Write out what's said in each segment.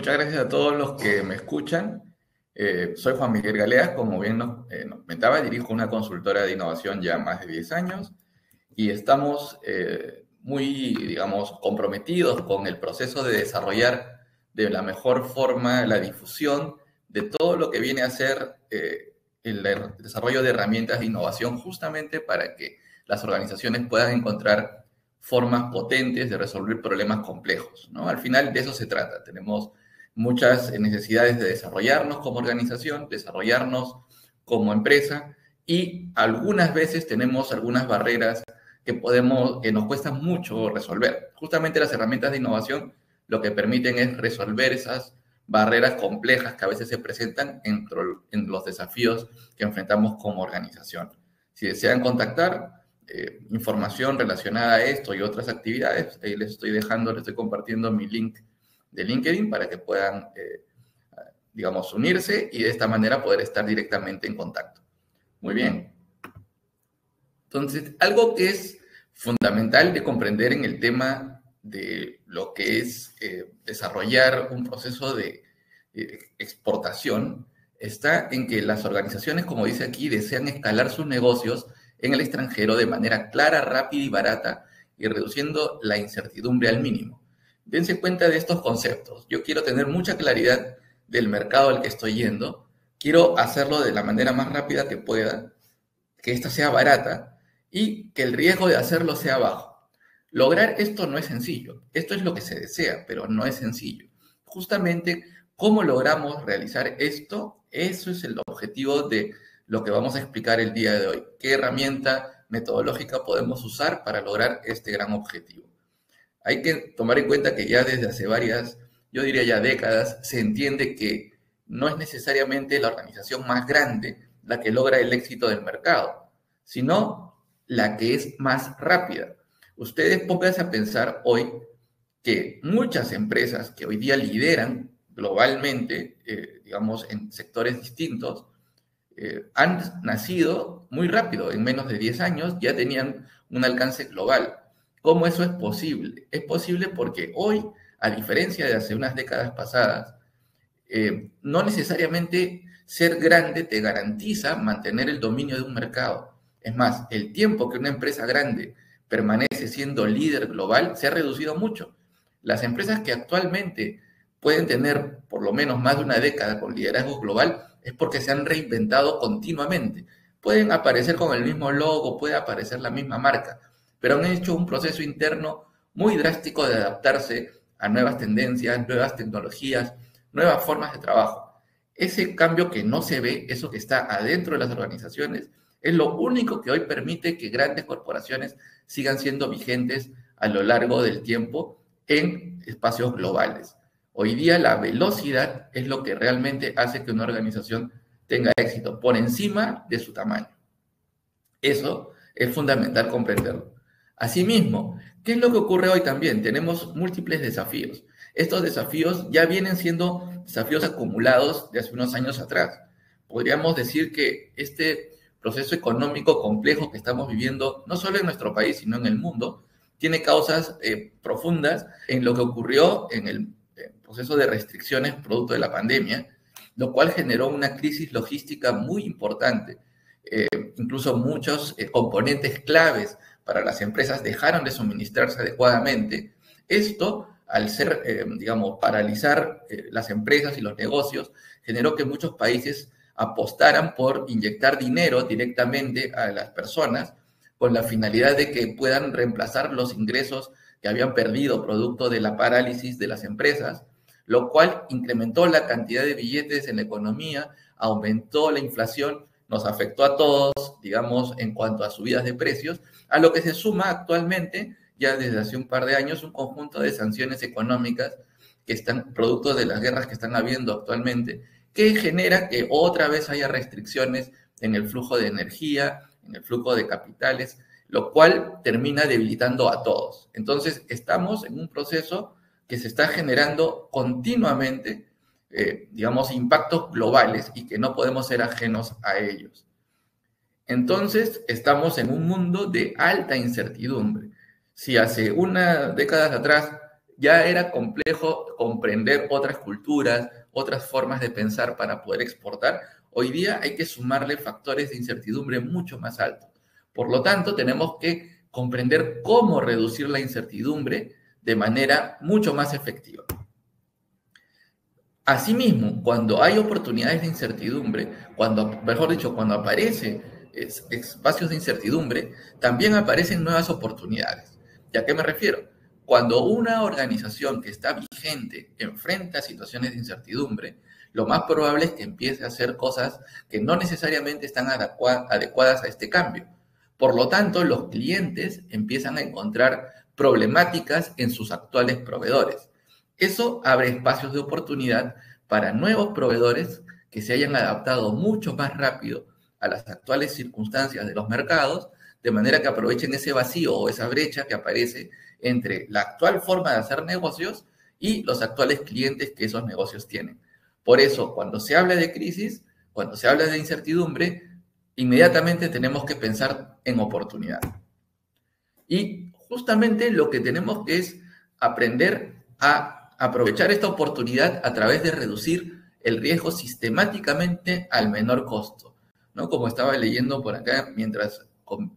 muchas gracias a todos los que me escuchan. Soy Juan Miguel Galeas, como bien nos comentaba, dirijo una consultora de innovación ya más de 10 años y estamos muy, digamos, comprometidos con el proceso de desarrollar de la mejor forma la difusión de todo lo que viene a ser el desarrollo de herramientas de innovación, justamente para que las organizaciones puedan encontrar formas potentes de resolver problemas complejos, ¿no? Al final de eso se trata. Tenemos muchas necesidades de desarrollarnos como organización, desarrollarnos como empresa, y algunas veces tenemos algunas barreras que nos cuestan mucho resolver. Justamente las herramientas de innovación lo que permiten es resolver esas barreras complejas que a veces se presentan en los desafíos que enfrentamos como organización. Si desean contactar información relacionada a esto y otras actividades, ahí les estoy compartiendo mi link de LinkedIn para que puedan, digamos, unirse y de esta manera poder estar directamente en contacto. Muy bien. Entonces, algo que es fundamental de comprender en el tema de lo que es desarrollar un proceso de exportación está en que las organizaciones, como dice aquí, desean escalar sus negocios en el extranjero de manera clara, rápida y barata, y reduciendo la incertidumbre al mínimo. Dense cuenta de estos conceptos. Yo quiero tener mucha claridad del mercado al que estoy yendo, quiero hacerlo de la manera más rápida que pueda, que ésta sea barata y que el riesgo de hacerlo sea bajo. Lograr esto no es sencillo. Esto es lo que se desea, pero no es sencillo. Justamente, ¿cómo logramos realizar esto? Eso es el objetivo de lo que vamos a explicar el día de hoy. ¿Qué herramienta metodológica podemos usar para lograr este gran objetivo? Hay que tomar en cuenta que ya desde hace varias, yo diría ya décadas, se entiende que no es necesariamente la organización más grande la que logra el éxito del mercado, sino la que es más rápida. Ustedes pónganse a pensar hoy que muchas empresas que hoy día lideran globalmente, digamos, en sectores distintos, han nacido muy rápido, en menos de 10 años ya tenían un alcance global. ¿Cómo eso es posible? Es posible porque hoy, a diferencia de hace unas décadas pasadas, no necesariamente ser grande te garantiza mantener el dominio de un mercado. Es más, el tiempo que una empresa grande permanece siendo líder global se ha reducido mucho. Las empresas que actualmente pueden tener por lo menos más de una década con liderazgo global es porque se han reinventado continuamente. Pueden aparecer con el mismo logo, puede aparecer la misma marca, pero han hecho un proceso interno muy drástico de adaptarse a nuevas tendencias, nuevas tecnologías, nuevas formas de trabajo. Ese cambio que no se ve, eso que está adentro de las organizaciones, es lo único que hoy permite que grandes corporaciones sigan siendo vigentes a lo largo del tiempo en espacios globales. Hoy día la velocidad es lo que realmente hace que una organización tenga éxito por encima de su tamaño. Eso es fundamental comprenderlo. Asimismo, ¿qué es lo que ocurre hoy también? Tenemos múltiples desafíos. Estos desafíos ya vienen siendo desafíos acumulados de hace unos años atrás. Podríamos decir que este proceso económico complejo que estamos viviendo, no solo en nuestro país, sino en el mundo, tiene causas profundas en lo que ocurrió en el proceso de restricciones producto de la pandemia, lo cual generó una crisis logística muy importante. Incluso muchos componentes claves para las empresas dejaron de suministrarse adecuadamente. Esto, al ser, digamos, paralizar las empresas y los negocios, generó que muchos países apostaran por inyectar dinero directamente a las personas con la finalidad de que puedan reemplazar los ingresos que habían perdido producto de la parálisis de las empresas, lo cual incrementó la cantidad de billetes en la economía, aumentó la inflación, nos afectó a todos, digamos, en cuanto a subidas de precios, a lo que se suma actualmente, ya desde hace un par de años, un conjunto de sanciones económicas que están producto de las guerras que están habiendo actualmente, que genera que otra vez haya restricciones en el flujo de energía, en el flujo de capitales, lo cual termina debilitando a todos. Entonces, estamos en un proceso que se está generando continuamente, digamos, impactos globales y que no podemos ser ajenos a ellos. Entonces, estamos en un mundo de alta incertidumbre. Si hace una década atrás ya era complejo comprender otras culturas, otras formas de pensar para poder exportar. Hoy día hay que sumarle factores de incertidumbre mucho más altos. Por lo tanto, tenemos que comprender cómo reducir la incertidumbre de manera mucho más efectiva. Asimismo, cuando hay oportunidades de incertidumbre, mejor dicho, cuando aparecen espacios de incertidumbre, también aparecen nuevas oportunidades. ¿Y a qué me refiero? Cuando una organización que está vigente enfrenta situaciones de incertidumbre, lo más probable es que empiece a hacer cosas que no necesariamente están adecuadas a este cambio. Por lo tanto, los clientes empiezan a encontrar problemáticas en sus actuales proveedores. Eso abre espacios de oportunidad para nuevos proveedores que se hayan adaptado mucho más rápido a las actuales circunstancias de los mercados, de manera que aprovechen ese vacío o esa brecha que aparece entre la actual forma de hacer negocios y los actuales clientes que esos negocios tienen. Por eso, cuando se habla de crisis, cuando se habla de incertidumbre, inmediatamente tenemos que pensar en oportunidad. Y justamente lo que tenemos que es aprender a aprovechar esta oportunidad a través de reducir el riesgo sistemáticamente al menor costo, ¿no? Como estaba leyendo por acá mientras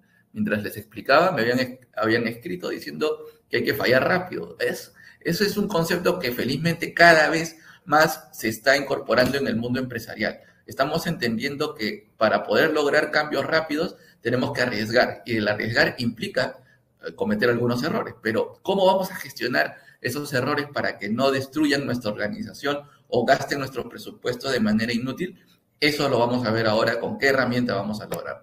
les explicaba, habían escrito diciendo que hay que fallar rápido. Eso es un concepto que felizmente cada vez más se está incorporando en el mundo empresarial. Estamos entendiendo que para poder lograr cambios rápidos tenemos que arriesgar, y el arriesgar implica cometer algunos errores, pero ¿cómo vamos a gestionar esos errores para que no destruyan nuestra organización o gasten nuestro presupuesto de manera inútil? Eso lo vamos a ver ahora, con qué herramienta vamos a lograr.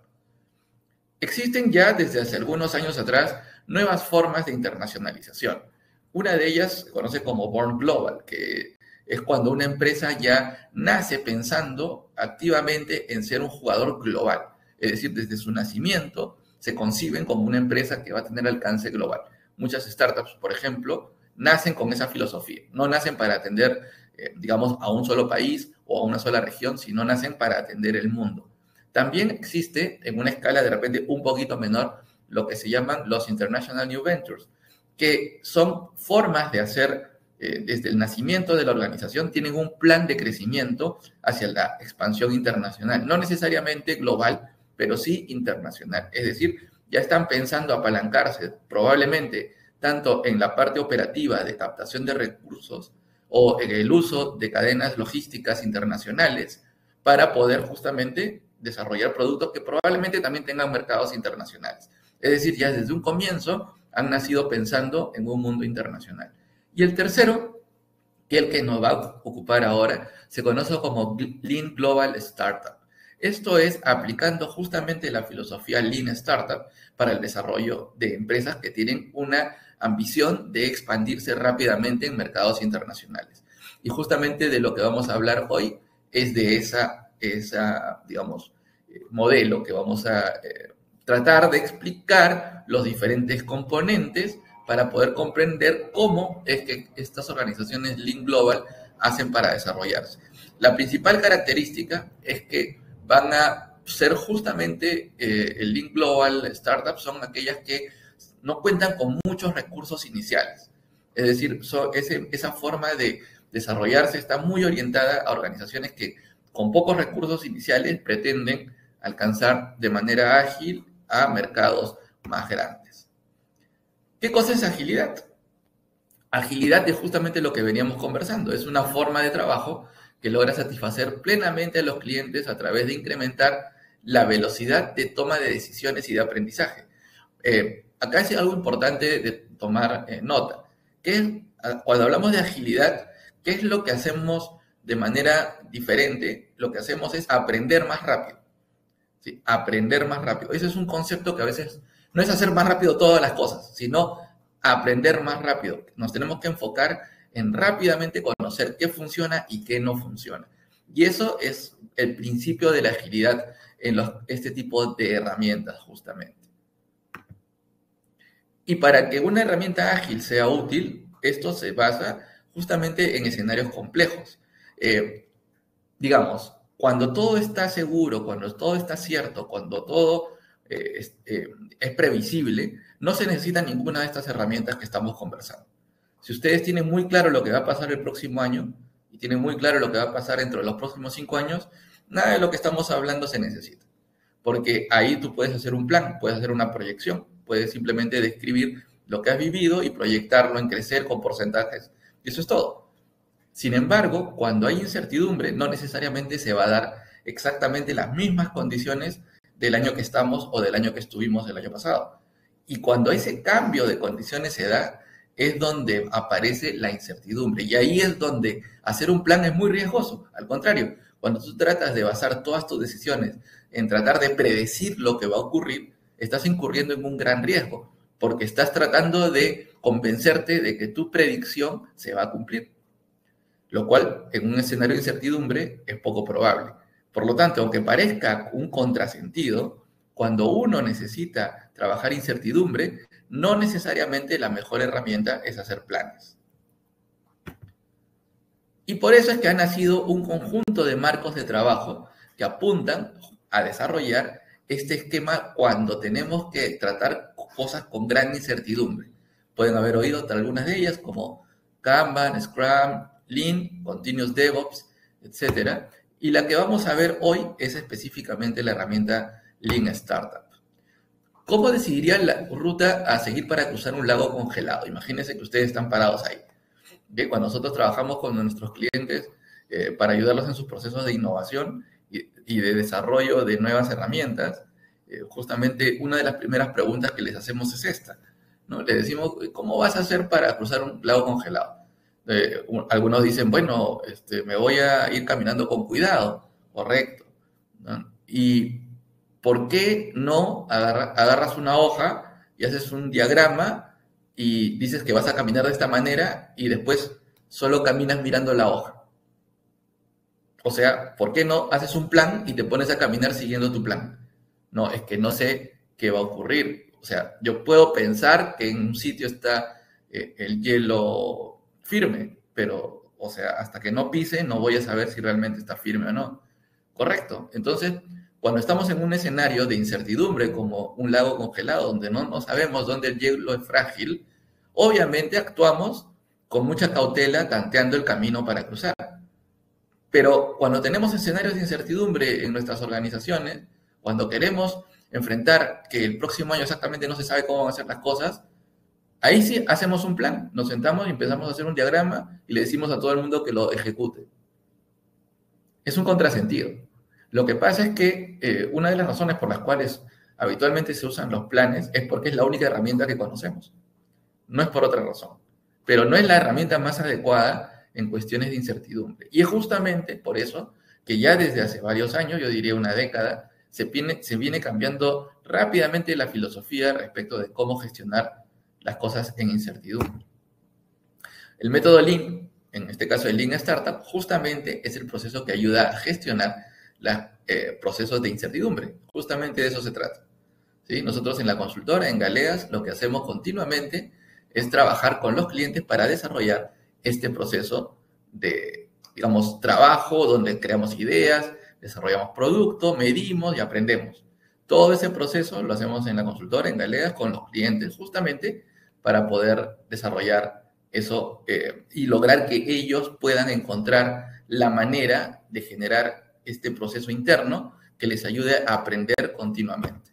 Existen ya desde hace algunos años atrás nuevas formas de internacionalización. Una de ellas se conoce como Born Global, que es cuando una empresa ya nace pensando activamente en ser un jugador global. Es decir, desde su nacimiento se conciben como una empresa que va a tener alcance global. Muchas startups, por ejemplo, nacen con esa filosofía. No nacen para atender, digamos, a un solo país o a una sola región, sino nacen para atender el mundo. También existe, en una escala de repente un poquito menor, lo que se llaman los International New Ventures, que son formas de hacer, desde el nacimiento de la organización, tienen un plan de crecimiento hacia la expansión internacional, no necesariamente global, pero sí internacional. Es decir, ya están pensando apalancarse probablemente tanto en la parte operativa de captación de recursos o en el uso de cadenas logísticas internacionales para poder justamente desarrollar productos que probablemente también tengan mercados internacionales. Es decir, ya desde un comienzo han nacido pensando en un mundo internacional. Y el tercero, que es el que nos va a ocupar ahora, se conoce como Lean Global Startup. Esto es aplicando justamente la filosofía Lean Startup para el desarrollo de empresas que tienen una ambición de expandirse rápidamente en mercados internacionales. Y justamente de lo que vamos a hablar hoy es de esa digamos, modelo que vamos a tratar de explicar los diferentes componentes para poder comprender cómo es que estas organizaciones Lean Global hacen para desarrollarse. La principal característica es que van a ser justamente el Lean Global Startups son aquellas que no cuentan con muchos recursos iniciales. Es decir, esa forma de desarrollarse está muy orientada a organizaciones que con pocos recursos iniciales pretenden alcanzar de manera ágil a mercados más grandes. ¿Qué cosa es agilidad? Agilidad es justamente lo que veníamos conversando. Es una forma de trabajo que logra satisfacer plenamente a los clientes a través de incrementar la velocidad de toma de decisiones y de aprendizaje. Acá es algo importante de tomar nota, que cuando hablamos de agilidad, ¿qué es lo que hacemos de manera diferente? Lo que hacemos es aprender más rápido. ¿Sí? Aprender más rápido. Ese es un concepto que a veces no es hacer más rápido todas las cosas, sino aprender más rápido. Nos tenemos que enfocar en rápidamente conocer qué funciona y qué no funciona. Y eso es el principio de la agilidad en este tipo de herramientas, justamente. Y para que una herramienta ágil sea útil, esto se basa justamente en escenarios complejos. Digamos, cuando todo está seguro, cuando todo está cierto, cuando todo es previsible, no se necesita ninguna de estas herramientas que estamos conversando. Si ustedes tienen muy claro lo que va a pasar el próximo año y tienen muy claro lo que va a pasar dentro de los próximos 5 años, nada de lo que estamos hablando se necesita. Porque ahí tú puedes hacer un plan, puedes hacer una proyección, puedes simplemente describir lo que has vivido y proyectarlo en crecer con porcentajes. Y eso es todo. Sin embargo, cuando hay incertidumbre, no necesariamente se va a dar exactamente las mismas condiciones del año que estamos o del año que estuvimos el año pasado. Y cuando ese cambio de condiciones se da, es donde aparece la incertidumbre. Y ahí es donde hacer un plan es muy riesgoso. Al contrario, cuando tú tratas de basar todas tus decisiones en tratar de predecir lo que va a ocurrir, estás incurriendo en un gran riesgo, porque estás tratando de convencerte de que tu predicción se va a cumplir, lo cual en un escenario de incertidumbre es poco probable. Por lo tanto, aunque parezca un contrasentido, cuando uno necesita trabajar incertidumbre, no necesariamente la mejor herramienta es hacer planes. Y por eso es que ha nacido un conjunto de marcos de trabajo que apuntan a desarrollar este esquema cuando tenemos que tratar cosas con gran incertidumbre. Pueden haber oído algunas de ellas como Kanban, Scrum, Lean, Continuous DevOps, etc. Y la que vamos a ver hoy es específicamente la herramienta Lean Startup. ¿Cómo decidirían la ruta a seguir para cruzar un lago congelado? Imagínense que ustedes están parados ahí. ¿Bien? Cuando nosotros trabajamos con nuestros clientes para ayudarlos en sus procesos de innovación y de desarrollo de nuevas herramientas, justamente una de las primeras preguntas que les hacemos es esta, ¿no? Le decimos, ¿cómo vas a hacer para cruzar un lago congelado? Algunos dicen, bueno, me voy a ir caminando con cuidado, correcto, ¿no? Y ¿por qué no agarras una hoja y haces un diagrama y dices que vas a caminar de esta manera y después solo caminas mirando la hoja? O sea, ¿por qué no haces un plan y te pones a caminar siguiendo tu plan? No, es que no sé qué va a ocurrir. O sea, yo puedo pensar que en un sitio está el hielo firme, pero, o sea, hasta que no pise no voy a saber si realmente está firme o no. Correcto. Entonces, cuando estamos en un escenario de incertidumbre como un lago congelado donde no sabemos dónde el hielo es frágil, obviamente actuamos con mucha cautela tanteando el camino para cruzar. Pero cuando tenemos escenarios de incertidumbre en nuestras organizaciones, cuando queremos enfrentar que el próximo año exactamente no se sabe cómo van a ser las cosas, ahí sí hacemos un plan, nos sentamos y empezamos a hacer un diagrama y le decimos a todo el mundo que lo ejecute. Es un contrasentido. Lo que pasa es que una de las razones por las cuales habitualmente se usan los planes es porque es la única herramienta que conocemos. No es por otra razón. Pero no es la herramienta más adecuada en cuestiones de incertidumbre. Y es justamente por eso que ya desde hace varios años, yo diría una década, se viene cambiando rápidamente la filosofía respecto de cómo gestionar las cosas en incertidumbre. El método Lean, en este caso el Lean Startup, justamente es el proceso que ayuda a gestionar los procesos de incertidumbre. Justamente de eso se trata. ¿Sí? Nosotros en la consultora, en Galeas, lo que hacemos continuamente es trabajar con los clientes para desarrollar este proceso de, digamos, trabajo donde creamos ideas, desarrollamos producto, medimos y aprendemos. Todo ese proceso lo hacemos en la consultora, en Galeas, con los clientes, justamente para poder desarrollar eso y lograr que ellos puedan encontrar la manera de generar este proceso interno que les ayude a aprender continuamente.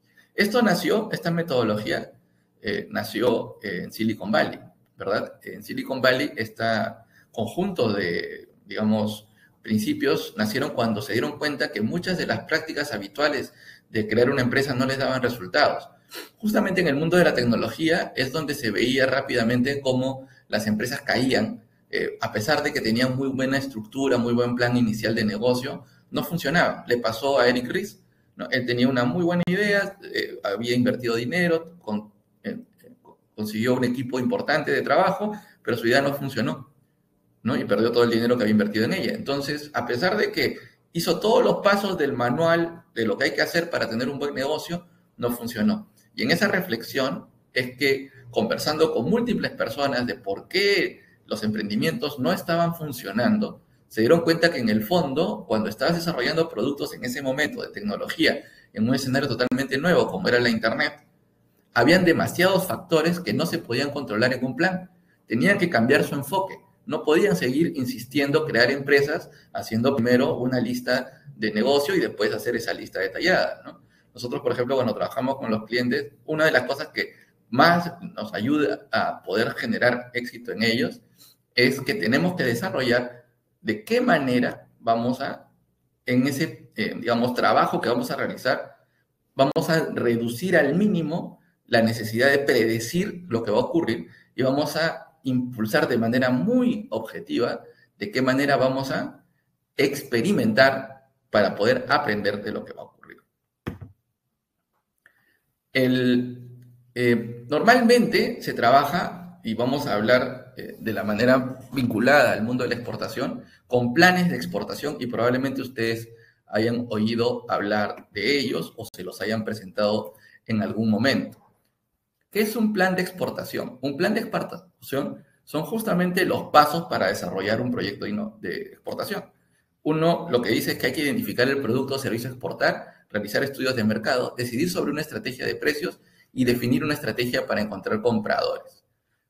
Esta metodología nació en Silicon Valley, ¿verdad? En Silicon Valley, este conjunto de, digamos, principios nacieron cuando se dieron cuenta que muchas de las prácticas habituales de crear una empresa no les daban resultados. Justamente en el mundo de la tecnología es donde se veía rápidamente cómo las empresas caían, a pesar de que tenían muy buena estructura, muy buen plan inicial de negocio, no funcionaba. Le pasó a Eric Ries, ¿no? Él tenía una muy buena idea, había invertido dinero, consiguió un equipo importante de trabajo, pero su idea no funcionó, ¿no? Y perdió todo el dinero que había invertido en ella. Entonces, a pesar de que hizo todos los pasos del manual de lo que hay que hacer para tener un buen negocio, no funcionó. Y en esa reflexión es que, conversando con múltiples personas de por qué los emprendimientos no estaban funcionando, se dieron cuenta que en el fondo, cuando estabas desarrollando productos en ese momento de tecnología, en un escenario totalmente nuevo como era la Internet, habían demasiados factores que no se podían controlar en un plan. tenían que cambiar su enfoque. No podían seguir insistiendo crear empresas haciendo primero una lista de negocio y después hacer esa lista detallada, ¿no? Nosotros, por ejemplo, cuando trabajamos con los clientes, una de las cosas que más nos ayuda a poder generar éxito en ellos es que tenemos que desarrollar de qué manera vamos a, en ese, digamos, trabajo que vamos a realizar, vamos a reducir al mínimo la necesidad de predecir lo que va a ocurrir y vamos a impulsar de manera muy objetiva de qué manera vamos a experimentar para poder aprender de lo que va a ocurrir. Normalmente se trabaja, y vamos a hablar de la manera vinculada al mundo de la exportación, con planes de exportación, y probablemente ustedes hayan oído hablar de ellos o se los hayan presentado en algún momento. ¿Qué es un plan de exportación? Un plan de exportación son justamente los pasos para desarrollar un proyecto de exportación. Uno, lo que dice es que hay que identificar el producto o servicio a exportar, realizar estudios de mercado, decidir sobre una estrategia de precios y definir una estrategia para encontrar compradores.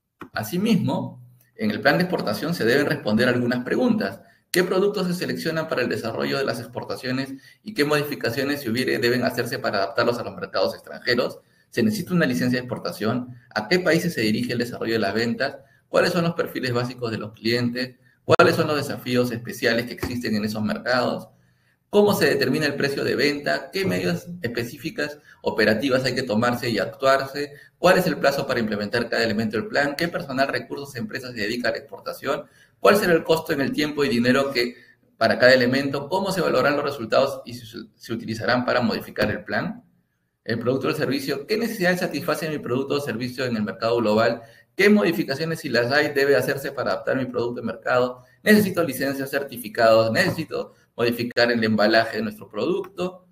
Asimismo, en el plan de exportación se deben responder algunas preguntas. ¿Qué productos se seleccionan para el desarrollo de las exportaciones y qué modificaciones, si hubiere, deben hacerse para adaptarlos a los mercados extranjeros? ¿Se necesita una licencia de exportación? ¿A qué países se dirige el desarrollo de las ventas? ¿Cuáles son los perfiles básicos de los clientes? ¿Cuáles son los desafíos especiales que existen en esos mercados? ¿Cómo se determina el precio de venta? ¿Qué medidas específicas operativas hay que tomarse y actuarse? ¿Cuál es el plazo para implementar cada elemento del plan? ¿Qué personal, recursos, empresas se dedica a la exportación? ¿Cuál será el costo en el tiempo y dinero para cada elemento? ¿Cómo se evaluarán los resultados y se utilizarán para modificar el plan? El producto o el servicio, ¿qué necesidades satisface mi producto o servicio en el mercado global? ¿Qué modificaciones, si las hay, debe hacerse para adaptar mi producto al mercado? ¿Necesito licencias, certificados? ¿Necesito modificar el embalaje de nuestro producto?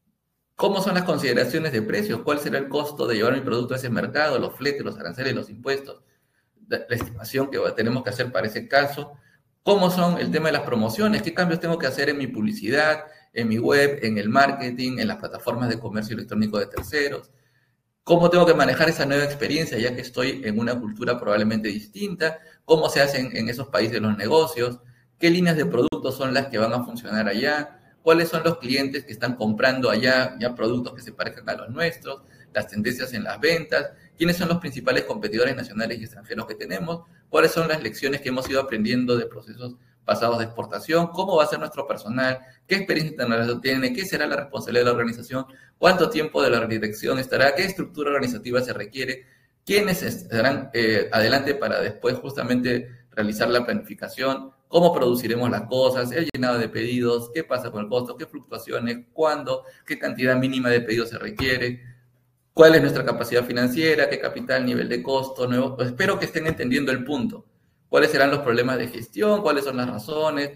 ¿Cómo son las consideraciones de precios? ¿Cuál será el costo de llevar mi producto a ese mercado? Los fletes, los aranceles, los impuestos, la estimación que tenemos que hacer para ese caso. ¿Cómo son el tema de las promociones? ¿Qué cambios tengo que hacer en mi publicidad, en mi web, en el marketing, en las plataformas de comercio electrónico de terceros? ¿Cómo tengo que manejar esa nueva experiencia ya que estoy en una cultura probablemente distinta? ¿Cómo se hacen en esos países los negocios? ¿Qué líneas de productos son las que van a funcionar allá? ¿Cuáles son los clientes que están comprando allá ya productos que se parezcan a los nuestros? Las tendencias en las ventas. ¿Quiénes son los principales competidores nacionales y extranjeros que tenemos? ¿Cuáles son las lecciones que hemos ido aprendiendo de procesos pasados de exportación? ¿Cómo va a ser nuestro personal? ¿Qué experiencia internacional tiene? ¿Qué será la responsabilidad de la organización? ¿Cuánto tiempo de la dirección estará? ¿Qué estructura organizativa se requiere? ¿Quiénes estarán adelante para después justamente realizar la planificación? ¿Cómo produciremos las cosas? ¿El llenado de pedidos? ¿Qué pasa con el costo? ¿Qué fluctuaciones? ¿Cuándo? ¿Qué cantidad mínima de pedidos se requiere? ¿Cuál es nuestra capacidad financiera? ¿Qué capital, nivel de costo? Pues espero que estén entendiendo el punto. ¿Cuáles serán los problemas de gestión? ¿Cuáles son las razones?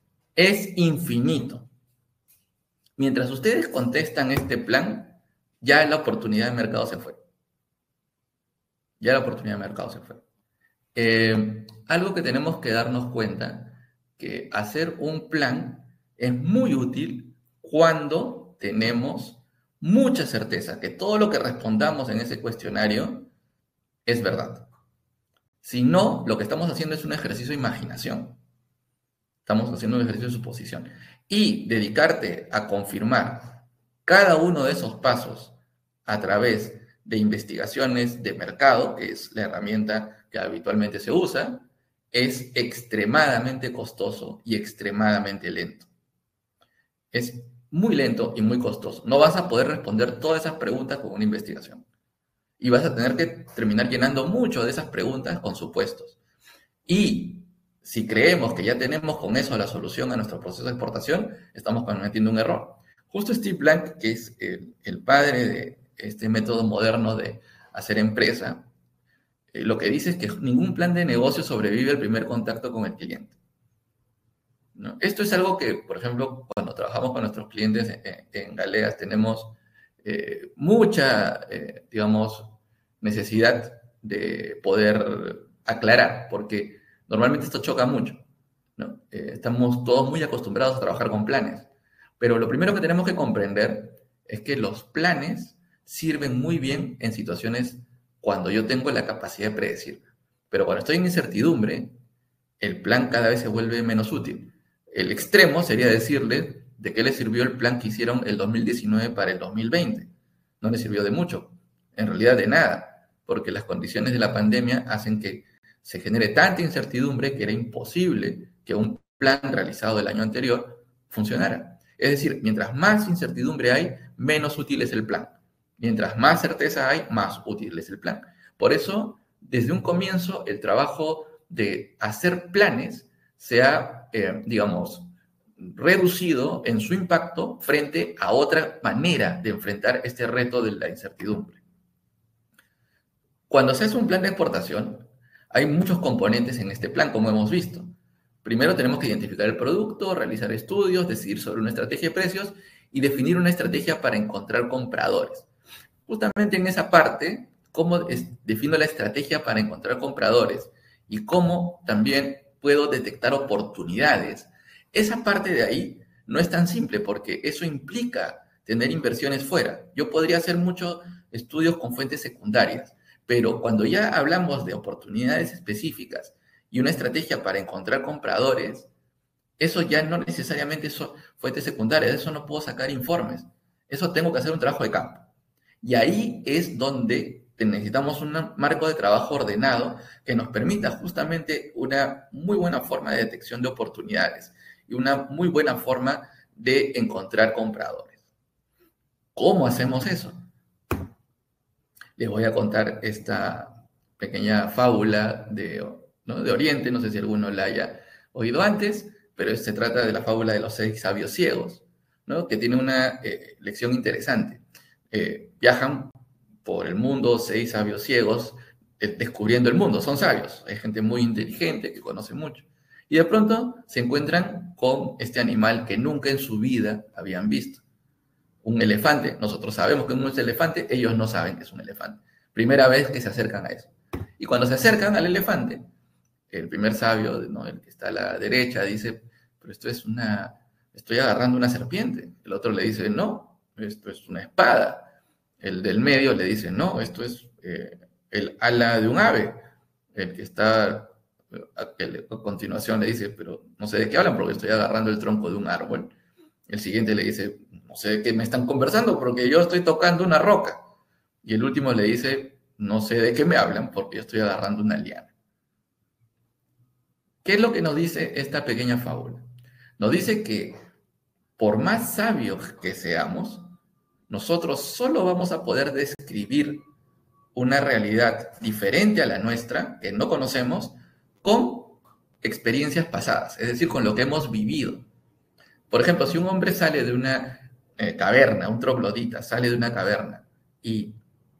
Es infinito. Mientras ustedes contestan este plan, ya la oportunidad de mercado se fue. Ya la oportunidad de mercado se fue. Algo que tenemos que darnos cuenta, que hacer un plan es muy útil cuando tenemos mucha certeza que todo lo que respondamos en ese cuestionario es verdad. Si no, lo que estamos haciendo es un ejercicio de imaginación. Estamos haciendo un ejercicio de suposición. Y dedicarte a confirmar cada uno de esos pasos a través de investigaciones de mercado, que es la herramienta que habitualmente se usa, es extremadamente costoso y extremadamente lento. Es muy lento y muy costoso. No vas a poder responder todas esas preguntas con una investigación. Y vas a tener que terminar llenando mucho de esas preguntas con supuestos. Y si creemos que ya tenemos con eso la solución a nuestro proceso de exportación, estamos cometiendo un error. Justo Steve Blank, que es el padre de este método moderno de hacer empresa, lo que dice es que ningún plan de negocio sobrevive al primer contacto con el cliente, ¿no? Esto es algo que, por ejemplo, cuando trabajamos con nuestros clientes en Galeas, tenemos mucha, digamos, necesidad de poder aclarar, porque normalmente esto choca mucho, ¿no? Estamos todos muy acostumbrados a trabajar con planes, pero lo primero que tenemos que comprender es que los planes sirven muy bien en situaciones cuando yo tengo la capacidad de predecir, Pero cuando estoy en incertidumbre, el plan cada vez se vuelve menos útil. El extremo sería decirle de qué le sirvió el plan que hicieron el 2019 para el 2020. No le sirvió de mucho, en realidad de nada, porque las condiciones de la pandemia hacen que se genere tanta incertidumbre que era imposible que un plan realizado el año anterior funcionara. Es decir, mientras más incertidumbre hay, menos útil es el plan. Mientras más certeza hay, más útil es el plan. Por eso, desde un comienzo, el trabajo de hacer planes se ha, digamos, reducido en su impacto frente a otra manera de enfrentar este reto de la incertidumbre. Cuando se hace un plan de exportación, hay muchos componentes en este plan, como hemos visto. Primero tenemos que identificar el producto, realizar estudios, decidir sobre una estrategia de precios y definir una estrategia para encontrar compradores. Justamente en esa parte, cómo defino la estrategia para encontrar compradores y cómo también puedo detectar oportunidades. Esa parte de ahí no es tan simple porque eso implica tener inversiones fuera. Yo podría hacer muchos estudios con fuentes secundarias, pero cuando ya hablamos de oportunidades específicas y una estrategia para encontrar compradores, eso ya no necesariamente son fuentes secundarias, de eso no puedo sacar informes. Eso tengo que hacer un trabajo de campo. Y ahí es donde necesitamos un marco de trabajo ordenado que nos permita justamente una muy buena forma de detección de oportunidades y una muy buena forma de encontrar compradores. ¿Cómo hacemos eso? Les voy a contar esta pequeña fábula ¿no?, de Oriente, no sé si alguno la haya oído antes, pero se trata de la fábula de los 6 sabios ciegos, ¿no?, que tiene una lección interesante. Viajan por el mundo 6 sabios ciegos descubriendo el mundo, son sabios, hay gente muy inteligente que conoce mucho. Y de pronto se encuentran con este animal que nunca en su vida habían visto. Un elefante, nosotros sabemos que no es elefante, ellos no saben que es un elefante. Primera vez que se acercan a eso. Y cuando se acercan al elefante, el primer sabio, ¿no?, el que está a la derecha, dice, pero estoy agarrando una serpiente. El otro le dice, no, esto es una espada. El del medio le dice, no, esto es el ala de un ave. El que está a continuación le dice, pero no sé de qué hablan porque estoy agarrando el tronco de un árbol. El siguiente le dice, no sé de qué me están conversando porque yo estoy tocando una roca. Y el último le dice, no sé de qué me hablan porque yo estoy agarrando una liana. ¿Qué es lo que nos dice esta pequeña fábula? Nos dice que por más sabios que seamos, nosotros solo vamos a poder describir una realidad diferente a la nuestra, que no conocemos, con experiencias pasadas, es decir, con lo que hemos vivido. Por ejemplo, si un hombre sale de una caverna, un troglodita sale de una caverna y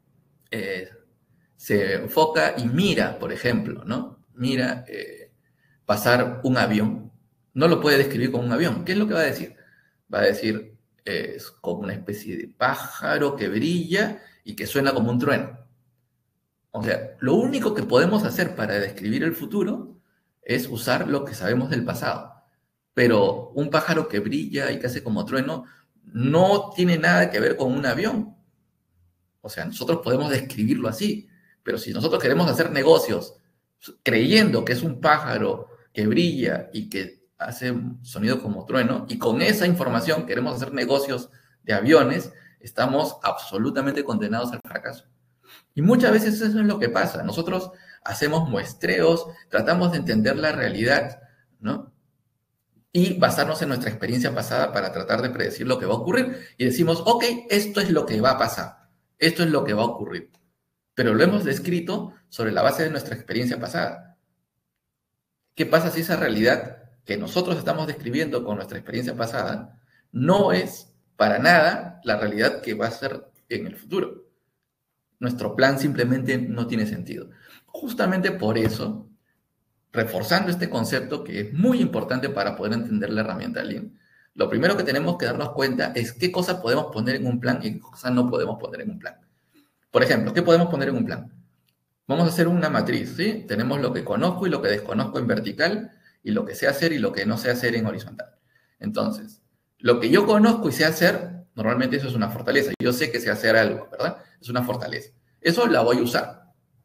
se enfoca y mira, por ejemplo, ¿no? Mira pasar un avión, no lo puede describir como un avión. ¿Qué es lo que va a decir? Va a decir, es como una especie de pájaro que brilla y que suena como un trueno. O sea, lo único que podemos hacer para describir el futuro es usar lo que sabemos del pasado. Pero un pájaro que brilla y que hace como trueno no tiene nada que ver con un avión. O sea, nosotros podemos describirlo así, pero si nosotros queremos hacer negocios creyendo que es un pájaro que brilla y que hace un sonido como trueno, y con esa información queremos hacer negocios de aviones, estamos absolutamente condenados al fracaso. Y muchas veces eso es lo que pasa. Nosotros hacemos muestreos, tratamos de entender la realidad, ¿no?, y basarnos en nuestra experiencia pasada para tratar de predecir lo que va a ocurrir. Y decimos, ok, esto es lo que va a pasar, esto es lo que va a ocurrir. Pero lo hemos descrito sobre la base de nuestra experiencia pasada. ¿Qué pasa si esa realidad que nosotros estamos describiendo con nuestra experiencia pasada no es para nada la realidad que va a ser en el futuro? Nuestro plan simplemente no tiene sentido. Justamente por eso, reforzando este concepto que es muy importante para poder entender la herramienta Lean, lo primero que tenemos que darnos cuenta es qué cosas podemos poner en un plan y qué cosas no podemos poner en un plan. Por ejemplo, ¿qué podemos poner en un plan? Vamos a hacer una matriz, ¿sí? Tenemos lo que conozco y lo que desconozco en vertical y lo que sé hacer y lo que no sé hacer en horizontal. Entonces, lo que yo conozco y sé hacer, normalmente eso es una fortaleza. Yo sé que sé hacer algo, ¿verdad? Es una fortaleza. Eso la voy a usar.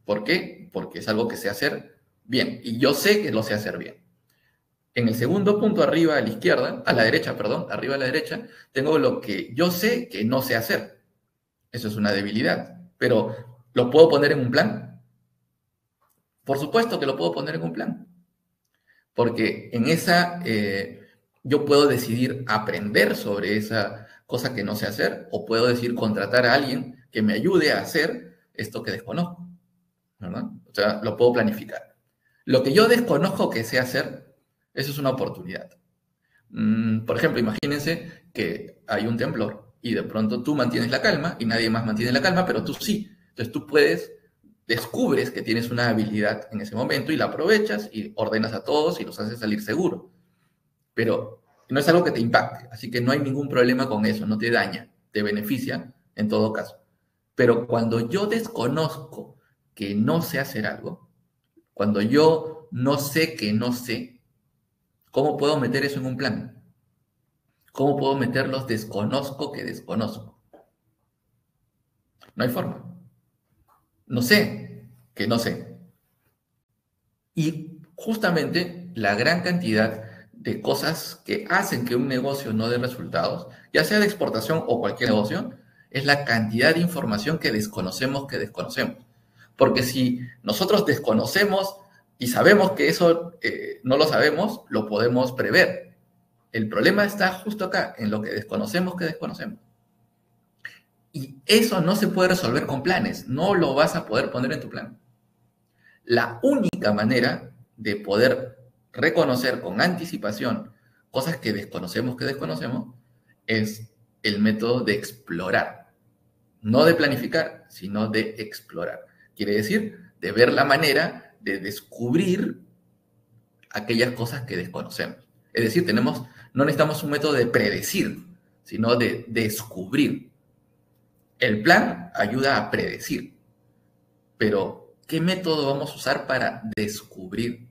¿Por qué? Porque es algo que sé hacer bien. Y yo sé que lo sé hacer bien. En el segundo punto, arriba a la izquierda, a la derecha, perdón, arriba a la derecha, tengo lo que yo sé que no sé hacer. Eso es una debilidad. Pero, ¿lo puedo poner en un plan? Por supuesto que lo puedo poner en un plan. Porque en esa yo puedo decidir aprender sobre esa cosa que no sé hacer o puedo decidir contratar a alguien que me ayude a hacer esto que desconozco, ¿verdad? O sea, lo puedo planificar. Lo que yo desconozco que sé hacer, eso es una oportunidad. Por ejemplo, imagínense que hay un temblor y de pronto tú mantienes la calma y nadie más mantiene la calma, pero tú sí. Entonces tú descubres que tienes una habilidad en ese momento y la aprovechas y ordenas a todos y los haces salir seguro. Pero no es algo que te impacte, así que no hay ningún problema con eso, no te daña, te beneficia en todo caso. Pero cuando yo desconozco que no sé hacer algo, cuando yo no sé que no sé, ¿cómo puedo meter eso en un plan? ¿Cómo puedo meter los desconozco que desconozco? No hay forma. No sé que no sé. Y justamente la gran cantidad de cosas que hacen que un negocio no dé resultados, ya sea de exportación o cualquier negocio, es la cantidad de información que desconocemos que desconocemos. Porque si nosotros desconocemos y sabemos que eso no lo sabemos, lo podemos prever. El problema está justo acá, en lo que desconocemos que desconocemos. Y eso no se puede resolver con planes, no lo vas a poder poner en tu plan. La única manera de poder reconocer con anticipación cosas que desconocemos es el método de explorar. No de planificar, sino de explorar. Quiere decir, de ver la manera de descubrir aquellas cosas que desconocemos. Es decir, no necesitamos un método de predecir, sino de descubrir. El plan ayuda a predecir, pero ¿qué método vamos a usar para descubrir?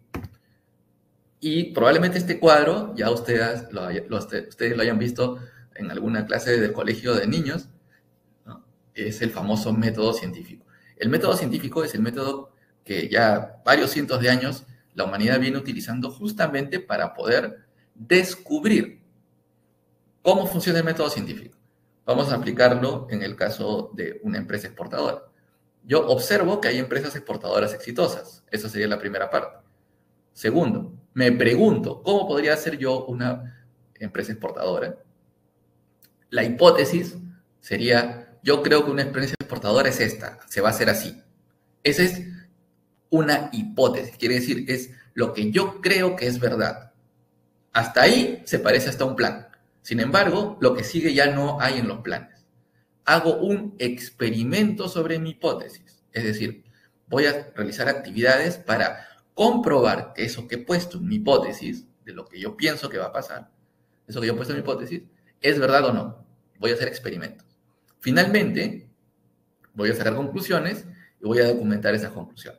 Y probablemente este cuadro ya ustedes lo hayan visto en alguna clase del colegio de niños, ¿no? Es el famoso método científico. El método científico es el método que ya varios cientos de años la humanidad viene utilizando justamente para poder descubrir cómo funciona el método científico. Vamos a aplicarlo en el caso de una empresa exportadora. Yo observo que hay empresas exportadoras exitosas. Esa sería la primera parte. Segundo, me pregunto, ¿cómo podría ser yo una empresa exportadora? La hipótesis sería, yo creo que una empresa exportadora es esta, se va a hacer así. Esa es una hipótesis, quiere decir, es lo que yo creo que es verdad. Hasta ahí se parece hasta un plan. Sin embargo, lo que sigue ya no hay en los planes. Hago un experimento sobre mi hipótesis, es decir, voy a realizar actividades para comprobar que eso que he puesto en mi hipótesis, de lo que yo pienso que va a pasar, eso que yo he puesto en mi hipótesis, es verdad o no. Voy a hacer experimentos. Finalmente, voy a sacar conclusiones y voy a documentar esas conclusiones.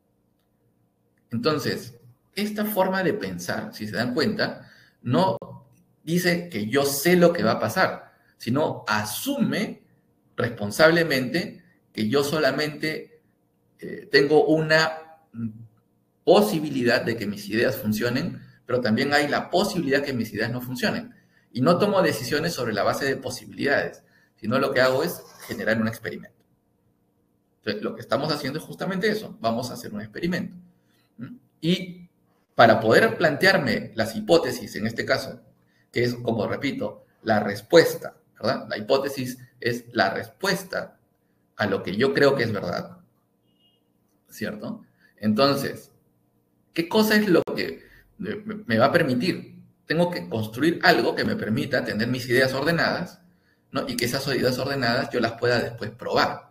Entonces, esta forma de pensar, si se dan cuenta, no dice que yo sé lo que va a pasar, sino asume responsablemente que yo solamente tengo una posibilidad de que mis ideas funcionen, pero también hay la posibilidad que mis ideas no funcionen. Y no tomo decisiones sobre la base de posibilidades, sino lo que hago es generar un experimento. Entonces, lo que estamos haciendo es justamente eso, vamos a hacer un experimento. Y para poder plantearme las hipótesis, en este caso, que es, como repito, la respuesta, ¿verdad? La hipótesis es la respuesta a lo que yo creo que es verdad, ¿cierto? Entonces, ¿qué cosa es lo que me va a permitir? Tengo que construir algo que me permita tener mis ideas ordenadas, ¿no? Y que esas ideas ordenadas yo las pueda después probar.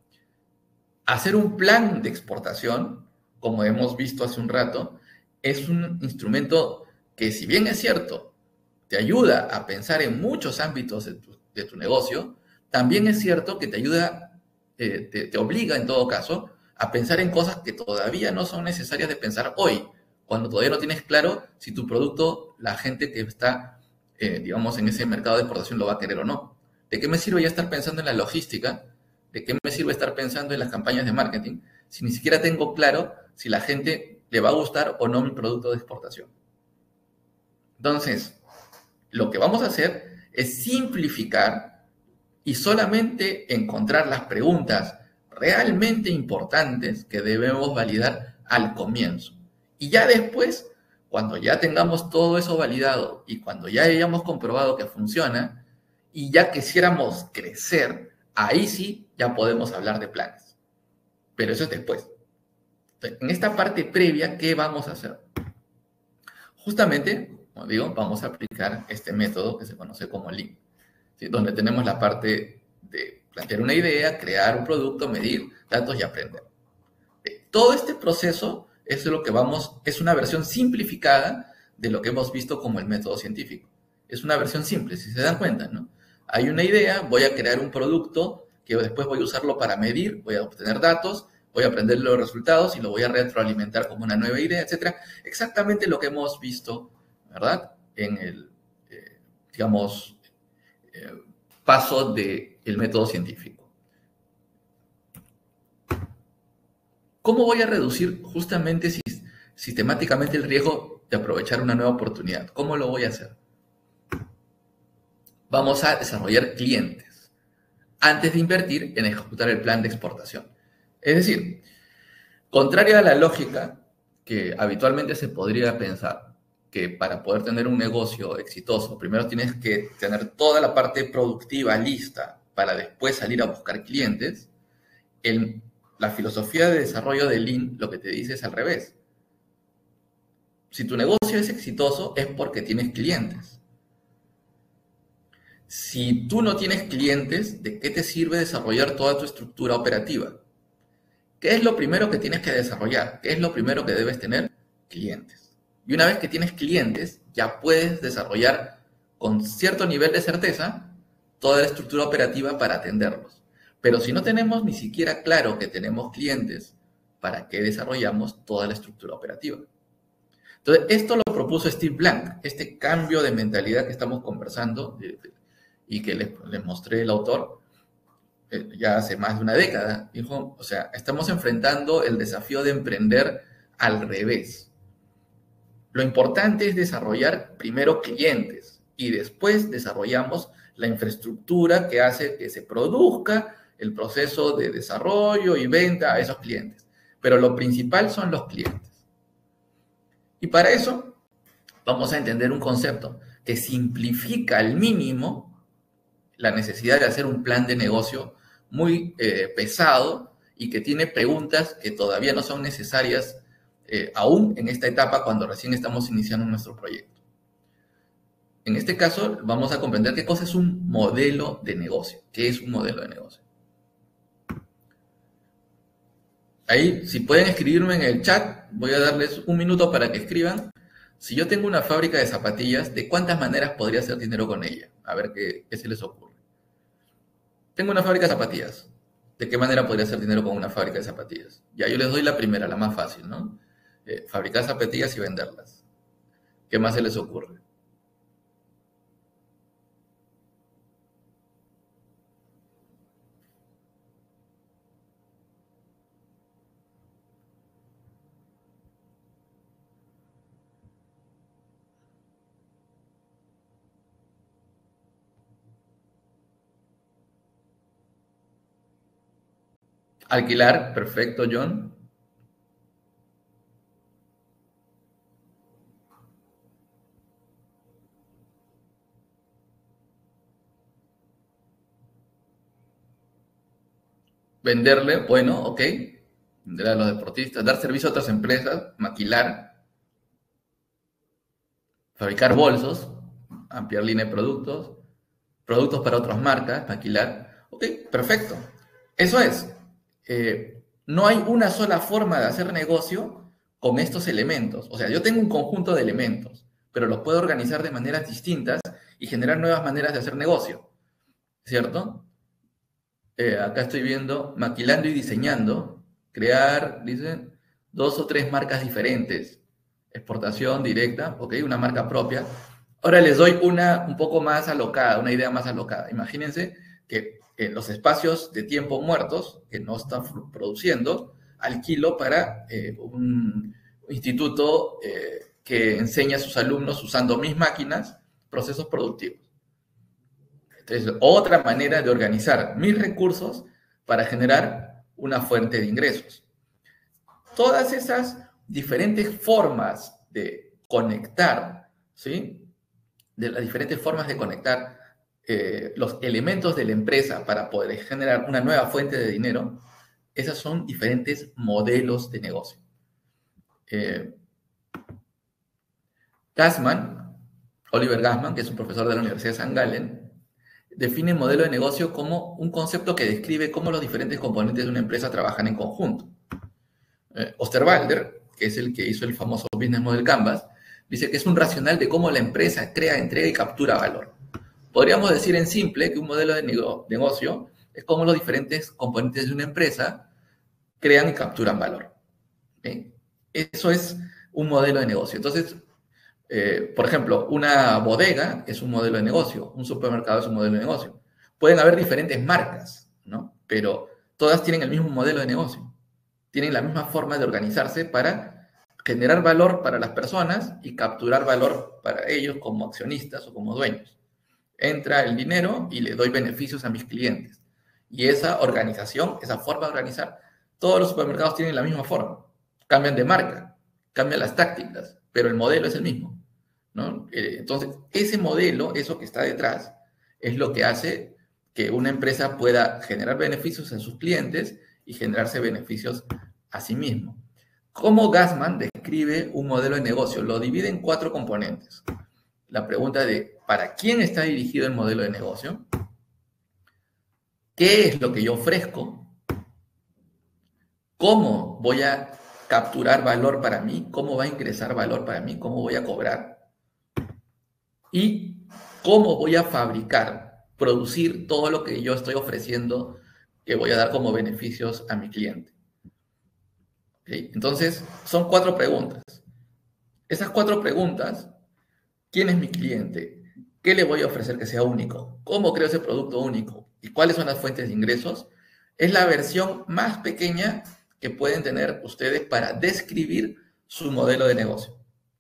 Hacer un plan de exportación, como hemos visto hace un rato, es un instrumento que, si bien es cierto, te ayuda a pensar en muchos ámbitos de tu negocio, también es cierto que te ayuda, te obliga en todo caso a pensar en cosas que todavía no son necesarias de pensar hoy, cuando todavía no tienes claro si tu producto, la gente que está, digamos, en ese mercado de exportación lo va a querer o no. ¿De qué me sirve ya estar pensando en la logística? ¿De qué me sirve estar pensando en las campañas de marketing si ni siquiera tengo claro si la gente le va a gustar o no mi producto de exportación? Entonces, lo que vamos a hacer es simplificar y solamente encontrar las preguntas realmente importantes que debemos validar al comienzo. Y ya después, cuando ya tengamos todo eso validado y cuando ya hayamos comprobado que funciona y ya quisiéramos crecer, ahí sí ya podemos hablar de planes. Pero eso es después. Entonces, en esta parte previa, ¿qué vamos a hacer? Justamente, como digo, vamos a aplicar este método que se conoce como Lean, ¿sí? Donde tenemos la parte de plantear una idea, crear un producto, medir datos y aprender. Todo este proceso es lo que es una versión simplificada de lo que hemos visto como el método científico. Es una versión simple, si se dan cuenta, ¿no? Hay una idea, voy a crear un producto que después voy a usarlo para medir, voy a obtener datos, voy a aprender los resultados y lo voy a retroalimentar como una nueva idea, etc. Exactamente lo que hemos visto, ¿verdad? En el, digamos, paso del método científico. ¿Cómo voy a reducir justamente sistemáticamente el riesgo de aprovechar una nueva oportunidad? ¿Cómo lo voy a hacer? Vamos a desarrollar clientes antes de invertir en ejecutar el plan de exportación. Es decir, contrario a la lógica que habitualmente se podría pensar, que para poder tener un negocio exitoso, primero tienes que tener toda la parte productiva lista para después salir a buscar clientes, la filosofía de desarrollo de Lean lo que te dice es al revés. Si tu negocio es exitoso es porque tienes clientes. Si tú no tienes clientes, ¿de qué te sirve desarrollar toda tu estructura operativa? ¿Qué es lo primero que tienes que desarrollar? ¿Qué es lo primero que debes tener? Clientes. Y una vez que tienes clientes, ya puedes desarrollar con cierto nivel de certeza toda la estructura operativa para atenderlos. Pero si no tenemos ni siquiera claro que tenemos clientes, ¿para qué desarrollamos toda la estructura operativa? Entonces, esto lo propuso Steve Blank, este cambio de mentalidad que estamos conversando y que les mostré el autor ya hace más de una década. Dijo, o sea, estamos enfrentando el desafío de emprender al revés. Lo importante es desarrollar primero clientes y después desarrollamos la infraestructura que hace que se produzca el proceso de desarrollo y venta a esos clientes. Pero lo principal son los clientes. Y para eso vamos a entender un concepto que simplifica al mínimo la necesidad de hacer un plan de negocio muy pesado y que tiene preguntas que todavía no son necesarias aún en esta etapa cuando recién estamos iniciando nuestro proyecto. En este caso vamos a comprender qué cosa es un modelo de negocio. ¿Qué es un modelo de negocio? Ahí, si pueden escribirme en el chat, voy a darles un minuto para que escriban. Si yo tengo una fábrica de zapatillas, ¿de cuántas maneras podría hacer dinero con ella? A ver qué se les ocurre. Tengo una fábrica de zapatillas. ¿De qué manera podría hacer dinero con una fábrica de zapatillas? Ya, yo les doy la primera, la más fácil, ¿no? Fabricar zapatillas y venderlas. ¿Qué más se les ocurre? Alquilar, perfecto, John. Venderle, bueno, ok. Vender a los deportistas, dar servicio a otras empresas, maquilar, fabricar bolsos, ampliar línea de productos, productos para otras marcas, maquilar. Ok, perfecto. Eso es. No hay una sola forma de hacer negocio con estos elementos. O sea, yo tengo un conjunto de elementos, pero los puedo organizar de maneras distintas y generar nuevas maneras de hacer negocio. ¿Cierto? Acá estoy viendo maquilando y diseñando, crear, dicen, 2 o 3 marcas diferentes. Exportación directa, ok, una marca propia. Ahora les doy una un poco más alocada, una idea más alocada. Imagínense que en los espacios de tiempo muertos, que no están produciendo, alquilo para un instituto que enseña a sus alumnos usando mis máquinas procesos productivos. Entonces, otra manera de organizar mis recursos para generar una fuente de ingresos. Todas esas diferentes formas de conectar, ¿sí? De las diferentes formas de conectar los elementos de la empresa para poder generar una nueva fuente de dinero, esas son diferentes modelos de negocio. Oliver Gassman, que es un profesor de la Universidad de St. Gallen, define el modelo de negocio como un concepto que describe cómo los diferentes componentes de una empresa trabajan en conjunto. Osterwalder, que es el que hizo el famoso Business Model Canvas, dice que es un racional de cómo la empresa crea, entrega y captura valor. Podríamos decir en simple que un modelo de negocio es cómo los diferentes componentes de una empresa crean y capturan valor. ¿Okay? Eso es un modelo de negocio. Entonces, por ejemplo, una bodega es un modelo de negocio, un supermercado es un modelo de negocio. Pueden haber diferentes marcas, ¿no? Pero todas tienen el mismo modelo de negocio. Tienen la misma forma de organizarse para generar valor para las personas y capturar valor para ellos como accionistas o como dueños. Entra el dinero y le doy beneficios a mis clientes. Y esa organización, esa forma de organizar, todos los supermercados tienen la misma forma. Cambian de marca, cambian las tácticas, pero el modelo es el mismo, ¿no? Entonces, ese modelo, eso que está detrás, es lo que hace que una empresa pueda generar beneficios a sus clientes y generarse beneficios a sí mismo. ¿Cómo Gassman describe un modelo de negocio? Lo divide en 4 componentes. La pregunta de ¿para quién está dirigido el modelo de negocio? ¿Qué es lo que yo ofrezco? ¿Cómo voy a capturar valor para mí? ¿Cómo va a ingresar valor para mí? ¿Cómo voy a cobrar? Y ¿cómo voy a fabricar, producir todo lo que yo estoy ofreciendo que voy a dar como beneficios a mi cliente? ¿Okay? Entonces, son 4 preguntas. Esas 4 preguntas, ¿quién es mi cliente? ¿Qué le voy a ofrecer que sea único? ¿Cómo creo ese producto único? ¿Y cuáles son las fuentes de ingresos? Es la versión más pequeña que pueden tener ustedes para describir su modelo de negocio.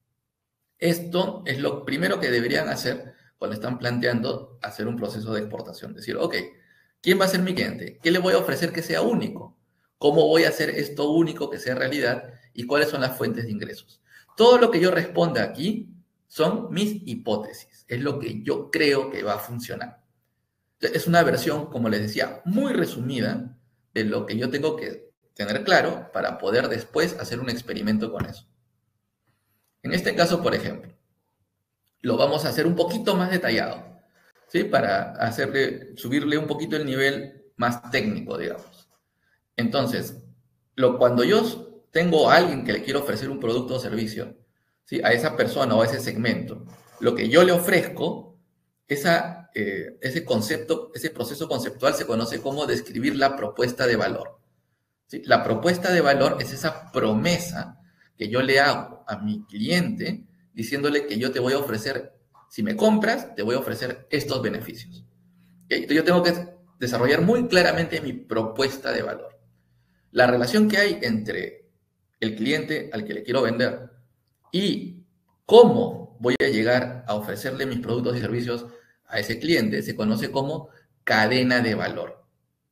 Esto es lo primero que deberían hacer cuando están planteando hacer un proceso de exportación. Decir, ok, ¿quién va a ser mi cliente? ¿Qué le voy a ofrecer que sea único? ¿Cómo voy a hacer esto único que sea realidad? ¿Y cuáles son las fuentes de ingresos? Todo lo que yo responda aquí son mis hipótesis. Es lo que yo creo que va a funcionar. Es una versión, como les decía, muy resumida de lo que yo tengo que tener claro para poder después hacer un experimento con eso. En este caso, por ejemplo, lo vamos a hacer un poquito más detallado, ¿sí? Para subirle un poquito el nivel más técnico, digamos. Entonces, cuando yo tengo a alguien que le quiero ofrecer un producto o servicio, ¿sí? A esa persona o a ese segmento, lo que yo le ofrezco, ese concepto, ese proceso conceptual se conoce como describir la propuesta de valor. ¿Sí? La propuesta de valor es esa promesa que yo le hago a mi cliente diciéndole que yo te voy a ofrecer, si me compras, te voy a ofrecer estos beneficios. ¿Okay? Entonces yo tengo que desarrollar muy claramente mi propuesta de valor. La relación que hay entre el cliente al que le quiero vender y cómo voy a llegar a ofrecerle mis productos y servicios a ese cliente se conoce como cadena de valor.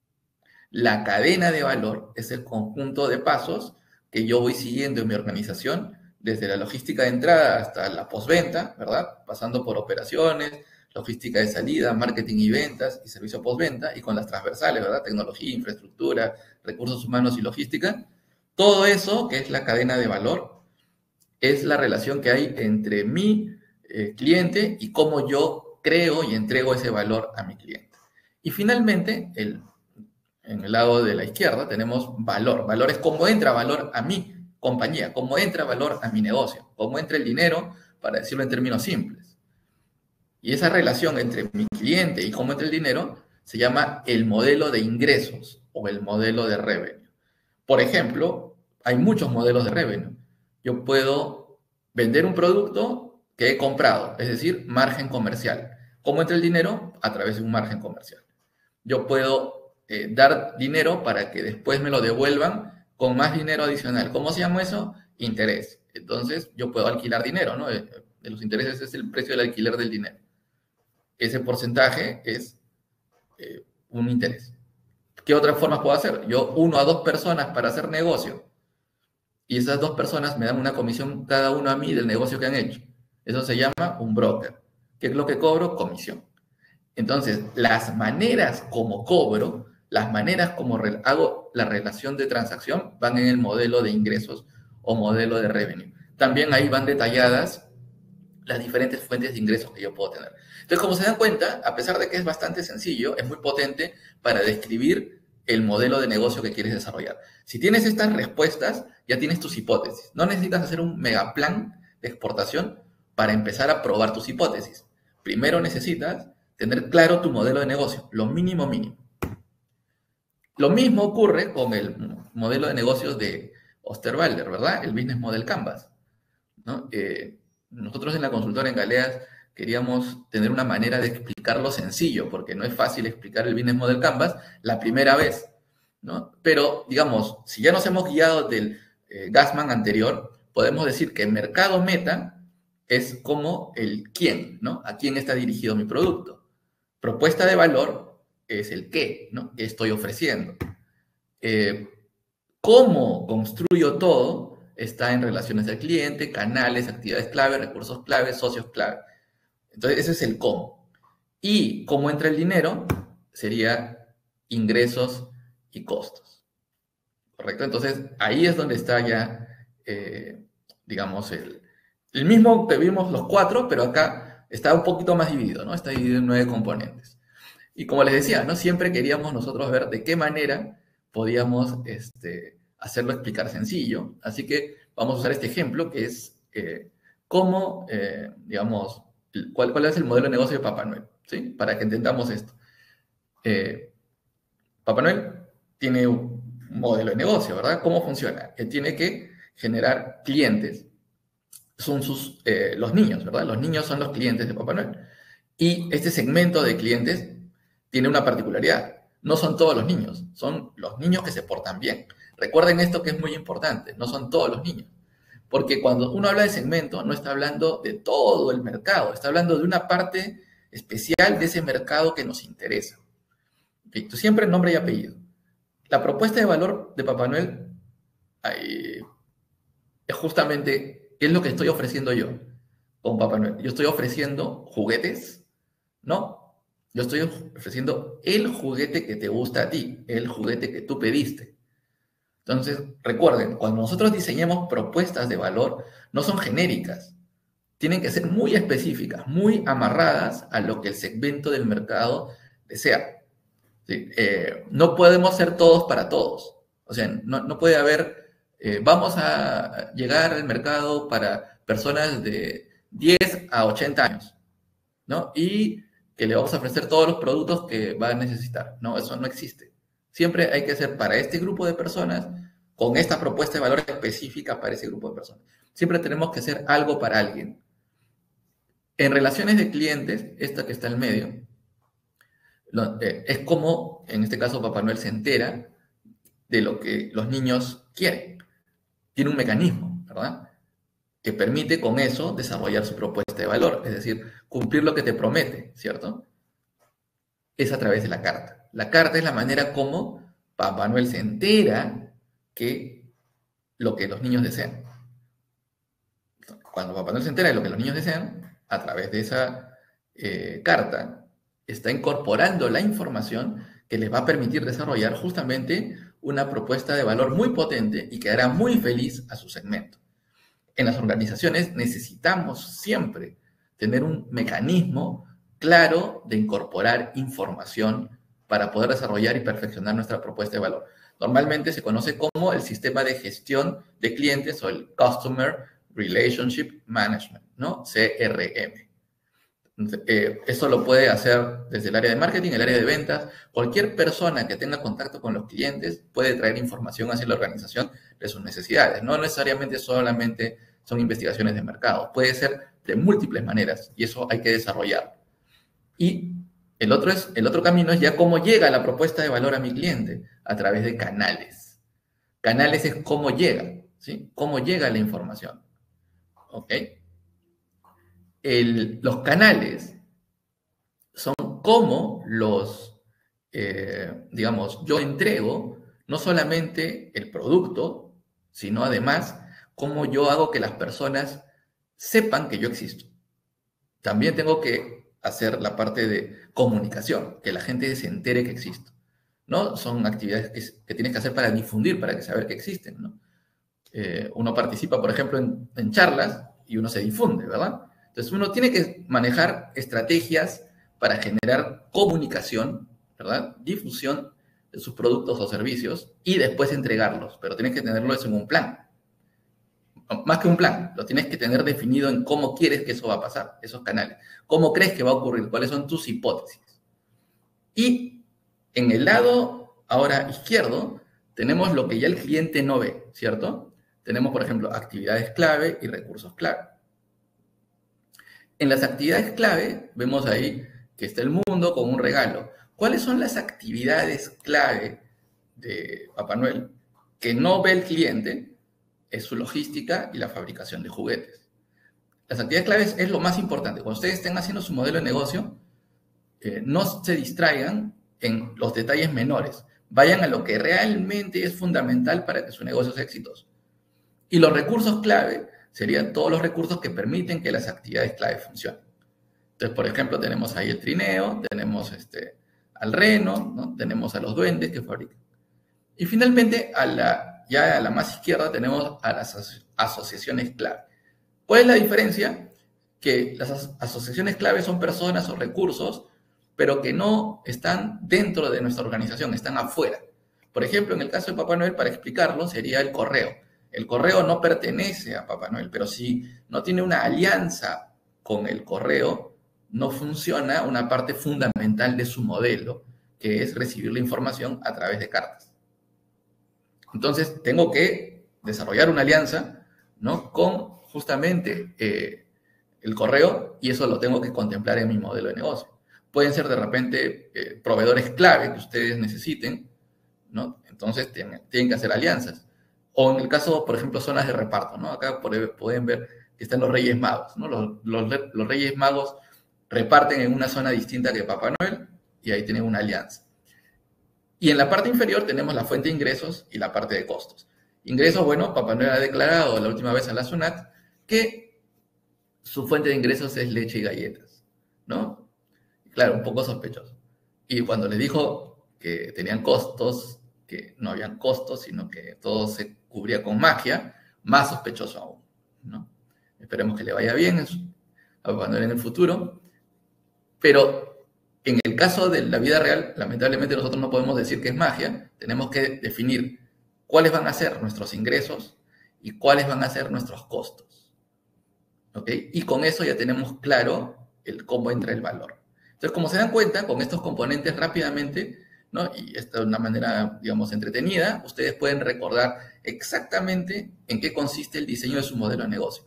La cadena de valor es el conjunto de pasos que yo voy siguiendo en mi organización, desde la logística de entrada hasta la postventa, ¿verdad? Pasando por operaciones, logística de salida, marketing y ventas y servicio postventa, y con las transversales, ¿verdad? Tecnología, infraestructura, recursos humanos y logística. Todo eso, que es la cadena de valor, es la relación que hay entre mi cliente y cómo yo creo y entrego ese valor a mi cliente. Y finalmente, en el lado de la izquierda tenemos valor. Valor es cómo entra valor a mi compañía, cómo entra valor a mi negocio, cómo entra el dinero, para decirlo en términos simples. Y esa relación entre mi cliente y cómo entra el dinero se llama el modelo de ingresos o el modelo de revenue. Por ejemplo, hay muchos modelos de revenue. Yo puedo vender un producto que he comprado, es decir, margen comercial. ¿Cómo entra el dinero? A través de un margen comercial. Yo puedo dar dinero para que después me lo devuelvan con más dinero adicional. ¿Cómo se llama eso? Interés. Entonces, yo puedo alquilar dinero, ¿no? De los intereses es el precio del alquiler del dinero. Ese porcentaje es un interés. ¿Qué otras formas puedo hacer? Yo uno a dos personas para hacer negocio y esas dos personas me dan una comisión cada uno a mí del negocio que han hecho. Eso se llama un broker. ¿Qué es lo que cobro? Comisión. Entonces, las maneras como cobro, las maneras como hago la relación de transacción van en el modelo de ingresos o modelo de revenue. También ahí van detalladas las diferentes fuentes de ingresos que yo puedo tener. Entonces, como se dan cuenta, a pesar de que es bastante sencillo, es muy potente para describir el modelo de negocio que quieres desarrollar. Si tienes estas respuestas, ya tienes tus hipótesis. No necesitas hacer un megaplan de exportación para empezar a probar tus hipótesis. Primero necesitas tener claro tu modelo de negocio, lo mínimo mínimo. Lo mismo ocurre con el modelo de negocios de Osterwalder, ¿verdad? El Business Model Canvas, ¿no? Nosotros en la consultora en Galeas queríamos tener una manera de explicarlo sencillo, porque no es fácil explicar el Business Model Canvas la primera vez, ¿no? Pero, digamos, si ya nos hemos guiado del Gassman anterior, podemos decir que el mercado meta es como el quién, ¿no? A quién está dirigido mi producto. Propuesta de valor es el qué, ¿no? ¿Qué estoy ofreciendo? ¿Cómo construyo todo? Está en relaciones del cliente, canales, actividades clave, recursos clave, socios clave. Entonces, ese es el cómo. Y cómo entra el dinero sería ingresos y costos. ¿Correcto? Entonces, ahí es donde está ya, digamos, el mismo que vimos los cuatro, pero acá está un poquito más dividido, ¿no? Está dividido en 9 componentes. Y como les decía, ¿no? Siempre queríamos nosotros ver de qué manera podíamos hacerlo explicar sencillo. Así que vamos a usar este ejemplo que es cómo, digamos, cuál es el modelo de negocio de Papá Noel, ¿sí? Para que entendamos esto. Papá Noel tiene un modelo de negocio, ¿verdad? ¿Cómo funciona? Que tiene que generar clientes. Son los niños, ¿verdad? Los niños son los clientes de Papá Noel. Y este segmento de clientes tiene una particularidad. No son todos los niños, son los niños que se portan bien. Recuerden esto que es muy importante, no son todos los niños. Porque cuando uno habla de segmento, no está hablando de todo el mercado, está hablando de una parte especial de ese mercado que nos interesa. ¿Okay? Siempre nombre y apellido. La propuesta de valor de Papá Noel es justamente qué es lo que estoy ofreciendo yo con Papá Noel. Yo estoy ofreciendo juguetes, ¿no? Yo estoy ofreciendo el juguete que te gusta a ti, el juguete que tú pediste. Entonces, recuerden, cuando nosotros diseñamos propuestas de valor, no son genéricas. Tienen que ser muy específicas, muy amarradas a lo que el segmento del mercado desea. ¿Sí? No podemos ser todos para todos. O sea, no puede haber, vamos a llegar al mercado para personas de 10 a 80 años, ¿no? Y que le vamos a ofrecer todos los productos que va a necesitar. No, eso no existe. Siempre hay que hacer para este grupo de personas con esta propuesta de valor específica para ese grupo de personas. Siempre tenemos que hacer algo para alguien. En relaciones de clientes, esta que está en medio, es como, en este caso, Papá Noel se entera de lo que los niños quieren. Tiene un mecanismo, ¿verdad? Que permite con eso desarrollar su propuesta de valor, es decir, cumplir lo que te promete, ¿cierto? Es a través de la carta. La carta es la manera como Papá Noel se entera que lo que los niños desean. Cuando Papá Noel se entera de lo que los niños desean, a través de esa carta, está incorporando la información que les va a permitir desarrollar justamente una propuesta de valor muy potente y que hará muy feliz a su segmento. En las organizaciones necesitamos siempre tener un mecanismo claro de incorporar información para poder desarrollar y perfeccionar nuestra propuesta de valor. Normalmente se conoce como el sistema de gestión de clientes o el Customer Relationship Management, ¿no? CRM. Eso lo puede hacer desde el área de marketing, el área de ventas. Cualquier persona que tenga contacto con los clientes puede traer información hacia la organización de sus necesidades. No necesariamente solamente son investigaciones de mercado. Puede ser de múltiples maneras y eso hay que desarrollar. Y el otro camino es ya cómo llega la propuesta de valor a mi cliente a través de canales. Canales es cómo llega, ¿sí? Cómo llega la información, ¿ok? Los canales son cómo digamos, yo entrego no solamente el producto, sino además cómo yo hago que las personas sepan que yo existo. También tengo que hacer la parte de comunicación, que la gente se entere que existo, ¿no? Son actividades que tienes que hacer para difundir, para que saber que existen, ¿no? Uno participa, por ejemplo, en charlas y uno se difunde, ¿verdad? Entonces uno tiene que manejar estrategias para generar comunicación, ¿verdad? Difusión de sus productos o servicios y después entregarlos, pero tienes que tenerlo eso en un plan. Más que un plan, lo tienes que tener definido en cómo quieres que eso va a pasar, esos canales. ¿Cómo crees que va a ocurrir? ¿Cuáles son tus hipótesis? Y en el lado ahora izquierdo tenemos lo que ya el cliente no ve, ¿cierto? Tenemos, por ejemplo, actividades clave y recursos clave. En las actividades clave vemos ahí que está el mundo con un regalo. ¿Cuáles son las actividades clave de Papá Noel que no ve el cliente? Es su logística y la fabricación de juguetes. Las actividades claves es lo más importante. Cuando ustedes estén haciendo su modelo de negocio, no se distraigan en los detalles menores. Vayan a lo que realmente es fundamental para que su negocio sea exitoso. Y los recursos clave serían todos los recursos que permiten que las actividades clave funcionen. Entonces, por ejemplo, tenemos ahí el trineo, tenemos al reno, ¿no? Tenemos a los duendes que fabrican. Y finalmente, ya a la más izquierda tenemos a las asociaciones clave. ¿Cuál es la diferencia? Que las asociaciones clave son personas o recursos, pero que no están dentro de nuestra organización, están afuera. Por ejemplo, en el caso de Papá Noel, para explicarlo, sería el correo. El correo no pertenece a Papá Noel, pero si no tiene una alianza con el correo, no funciona una parte fundamental de su modelo, que es recibir la información a través de cartas. Entonces, tengo que desarrollar una alianza, ¿no? Con justamente el correo, y eso lo tengo que contemplar en mi modelo de negocio. Pueden ser de repente proveedores clave que ustedes necesiten, ¿no? Entonces tienen que hacer alianzas. O en el caso, por ejemplo, zonas de reparto, ¿no? Acá pueden ver que están los Reyes Magos, ¿no? Los Reyes Magos reparten en una zona distinta que Papá Noel y ahí tienen una alianza. Y en la parte inferior tenemos la fuente de ingresos y la parte de costos. Ingresos, bueno, Papá Noel ha declarado la última vez a la SUNAT que su fuente de ingresos es leche y galletas, ¿no? Claro, un poco sospechoso. Y cuando le dijo que tenían costos, que no habían costos, sino que todo se cubría con magia, más sospechoso aún, ¿no? Esperemos que le vaya bien a Papá Noel en el futuro. Pero en el caso de la vida real, lamentablemente nosotros no podemos decir que es magia, tenemos que definir cuáles van a ser nuestros ingresos y cuáles van a ser nuestros costos, ¿ok? Y con eso ya tenemos claro cómo entra el valor. Entonces, como se dan cuenta, con estos componentes rápidamente, ¿no? Y esta es una manera, digamos, entretenida, ustedes pueden recordar exactamente en qué consiste el diseño de su modelo de negocio.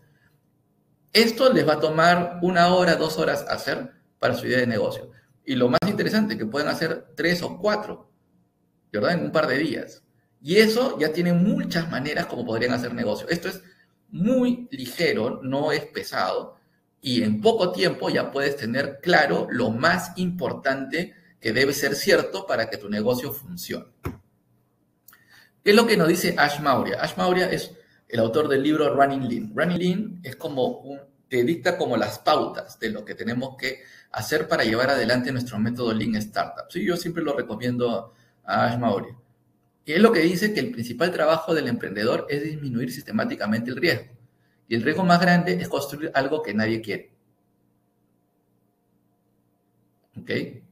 Esto les va a tomar 1 hora, 2 horas hacer para su idea de negocio. Y lo más interesante, que pueden hacer 3 o 4, ¿verdad? En un par de días. Y eso ya tiene muchas maneras como podrían hacer negocio. Esto es muy ligero, no es pesado. Y en poco tiempo ya puedes tener claro lo más importante que debe ser cierto para que tu negocio funcione. ¿Qué es lo que nos dice Ash Maurya? Ash Maurya es el autor del libro Running Lean. Running Lean es te dicta como las pautas de lo que tenemos que hacer para llevar adelante nuestro método Lean Startup. Sí, yo siempre lo recomiendo a Ash Maurya. Y es lo que dice que el principal trabajo del emprendedor es disminuir sistemáticamente el riesgo. Y el riesgo más grande es construir algo que nadie quiere. ¿Ok?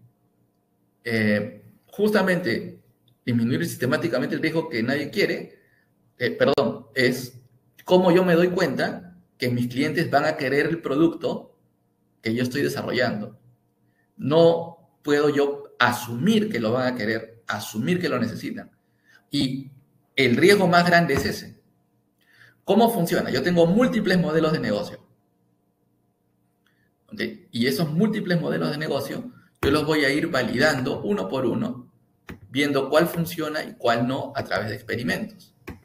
Justamente disminuir sistemáticamente el riesgo que nadie quiere, es cómo yo me doy cuenta que mis clientes van a querer el producto que yo estoy desarrollando. No puedo yo asumir que lo van a querer, asumir que lo necesitan. Y el riesgo más grande es ese. ¿Cómo funciona? Yo tengo múltiples modelos de negocio. ¿Okay? Y esos múltiples modelos de negocio, yo los voy a ir validando uno por uno, viendo cuál funciona y cuál no a través de experimentos.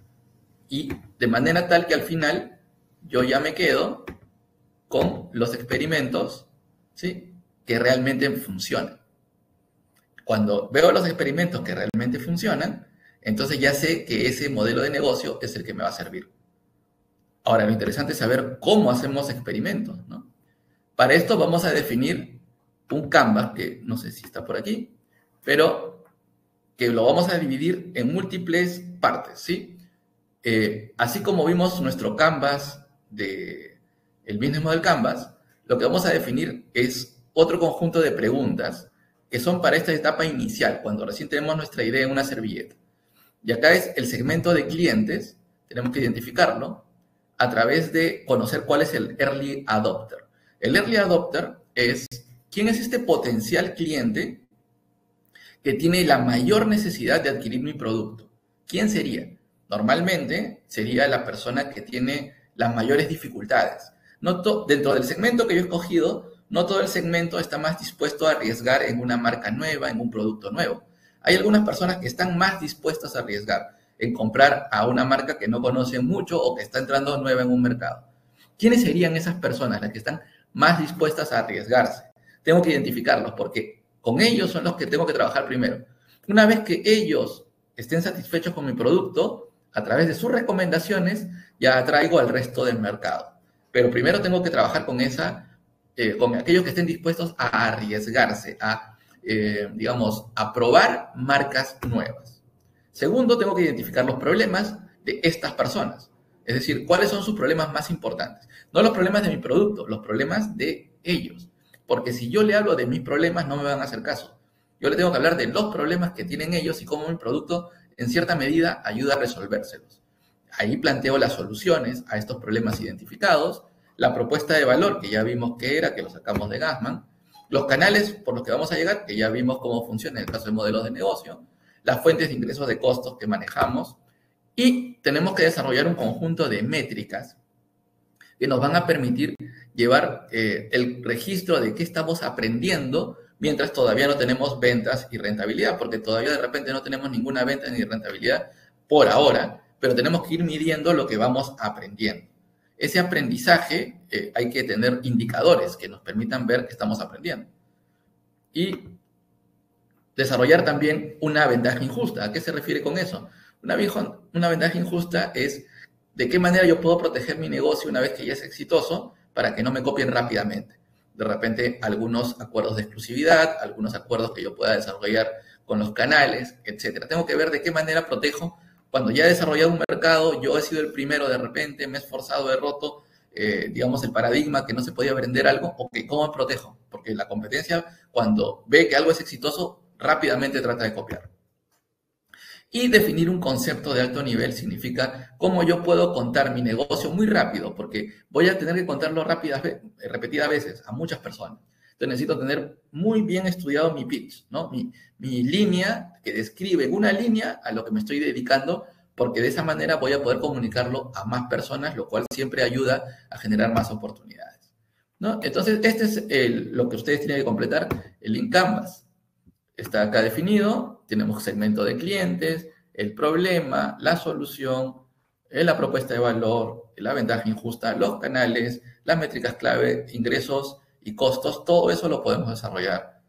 Y de manera tal que al final yo ya me quedo con los experimentos, ¿sí?, que realmente funcionan. Cuando veo los experimentos que realmente funcionan, entonces ya sé que ese modelo de negocio es el que me va a servir. Ahora, lo interesante es saber cómo hacemos experimentos, ¿no? Para esto vamos a definir un Canvas, que no sé si está por aquí, pero que lo vamos a dividir en múltiples partes, ¿sí? Así como vimos nuestro Canvas el Business Model Canvas, lo que vamos a definir es otro conjunto de preguntas que son para esta etapa inicial, cuando recién tenemos nuestra idea en una servilleta. Y acá es el segmento de clientes, tenemos que identificarlo a través de conocer cuál es el Early Adopter. El Early Adopter es quién es este potencial cliente que tiene la mayor necesidad de adquirir mi producto. ¿Quién sería? Normalmente sería la persona que tiene las mayores dificultades. Dentro del segmento que yo he escogido, no todo el segmento está más dispuesto a arriesgar en una marca nueva, en un producto nuevo. Hay algunas personas que están más dispuestas a arriesgar en comprar a una marca que no conocen mucho o que está entrando nueva en un mercado. ¿Quiénes serían esas personas las que están más dispuestas a arriesgarse? Tengo que identificarlos porque con ellos son los que tengo que trabajar primero. Una vez que ellos estén satisfechos con mi producto, a través de sus recomendaciones, ya atraigo al resto del mercado. Pero primero tengo que trabajar con aquellos que estén dispuestos a arriesgarse, digamos, a probar marcas nuevas. Segundo, tengo que identificar los problemas de estas personas. Es decir, cuáles son sus problemas más importantes. No los problemas de mi producto, los problemas de ellos. Porque si yo le hablo de mis problemas, no me van a hacer caso. Yo le tengo que hablar de los problemas que tienen ellos y cómo mi producto, en cierta medida, ayuda a resolvérselos. Ahí planteo las soluciones a estos problemas identificados, la propuesta de valor, que ya vimos que era, que lo sacamos de Gassman, los canales por los que vamos a llegar, que ya vimos cómo funciona en el caso de modelos de negocio, las fuentes de ingresos de costos que manejamos, y tenemos que desarrollar un conjunto de métricas que nos van a permitir llevar el registro de qué estamos aprendiendo mientras todavía no tenemos ventas y rentabilidad, porque todavía de repente no tenemos ninguna venta ni rentabilidad por ahora, pero tenemos que ir midiendo lo que vamos aprendiendo. Ese aprendizaje hay que tener indicadores que nos permitan ver que estamos aprendiendo. Y desarrollar también una ventaja injusta. ¿A qué se refiere con eso? Una ventaja injusta es de qué manera yo puedo proteger mi negocio una vez que ya es exitoso para que no me copien rápidamente. De repente, algunos acuerdos de exclusividad, algunos acuerdos que yo pueda desarrollar con los canales, etc. Tengo que ver de qué manera protejo. Cuando ya he desarrollado un mercado, yo he sido el primero de repente, me he esforzado, he roto, digamos, el paradigma que no se podía vender algo, ok, ¿cómo me protejo? Porque la competencia, cuando ve que algo es exitoso, rápidamente trata de copiar. Y definir un concepto de alto nivel significa cómo yo puedo contar mi negocio muy rápido, porque voy a tener que contarlo repetidas veces a muchas personas. Entonces necesito tener muy bien estudiado mi pitch, ¿no? Mi línea que describe en una línea a lo que me estoy dedicando, porque de esa manera voy a poder comunicarlo a más personas, lo cual siempre ayuda a generar más oportunidades, ¿no? Entonces, este es lo que ustedes tienen que completar, el Lean Canvas. Está acá definido, tenemos segmento de clientes, el problema, la solución, la propuesta de valor, la ventaja injusta, los canales, las métricas clave, ingresos y costos, todo eso lo podemos desarrollar.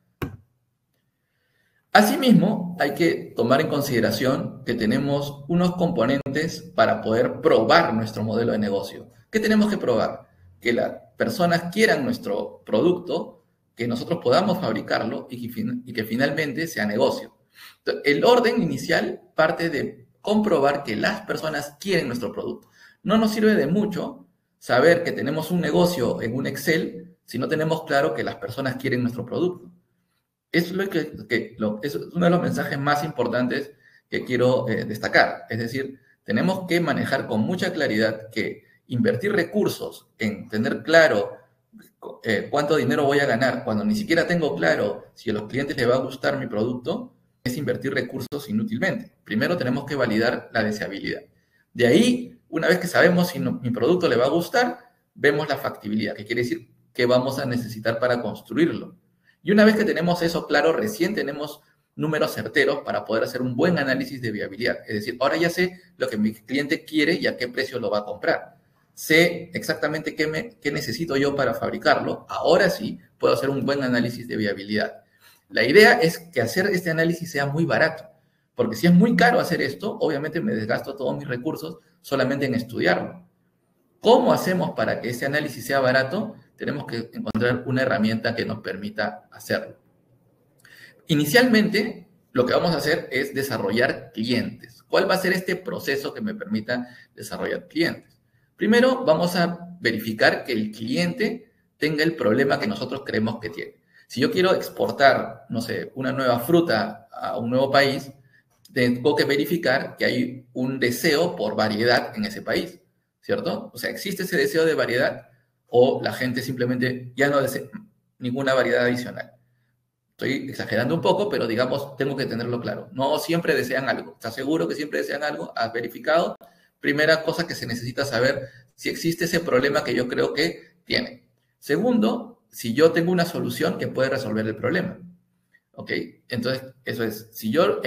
Asimismo, hay que tomar en consideración que tenemos unos componentes para poder probar nuestro modelo de negocio. ¿Qué tenemos que probar? Que las personas quieran nuestro producto, que nosotros podamos fabricarlo y que finalmente sea negocio. Entonces, el orden inicial parte de comprobar que las personas quieren nuestro producto. No nos sirve de mucho saber que tenemos un negocio en un Excel si no tenemos claro que las personas quieren nuestro producto. Eso es uno de los mensajes más importantes que quiero destacar. Es decir, tenemos que manejar con mucha claridad que invertir recursos en tener claro cuánto dinero voy a ganar cuando ni siquiera tengo claro si a los clientes les va a gustar mi producto, es invertir recursos inútilmente. Primero tenemos que validar la deseabilidad. De ahí, una vez que sabemos si mi producto le va a gustar, vemos la factibilidad, que quiere decir que vamos a necesitar para construirlo. Y una vez que tenemos eso claro, recién tenemos números certeros para poder hacer un buen análisis de viabilidad. Es decir, ahora ya sé lo que mi cliente quiere y a qué precio lo va a comprar. Sé exactamente qué necesito yo para fabricarlo. Ahora sí puedo hacer un buen análisis de viabilidad. La idea es que hacer este análisis sea muy barato, porque si es muy caro hacer esto, obviamente me desgasto todos mis recursos solamente en estudiarlo. ¿Cómo hacemos para que ese análisis sea barato? Tenemos que encontrar una herramienta que nos permita hacerlo. Inicialmente, lo que vamos a hacer es desarrollar clientes. ¿Cuál va a ser este proceso que me permita desarrollar clientes? Primero, vamos a verificar que el cliente tenga el problema que nosotros creemos que tiene. Si yo quiero exportar, no sé, una nueva fruta a un nuevo país, tengo que verificar que hay un deseo por variedad en ese país, ¿cierto? O sea, ¿existe ese deseo de variedad o la gente simplemente ya no desea ninguna variedad adicional? Estoy exagerando un poco, pero digamos, tengo que tenerlo claro. No siempre desean algo. ¿Estás seguro que siempre desean algo? ¿Has verificado? Primera cosa que se necesita saber si existe ese problema que yo creo que tiene. Segundo, si yo tengo una solución que puede resolver el problema. ¿Ok? Entonces, eso es, si yo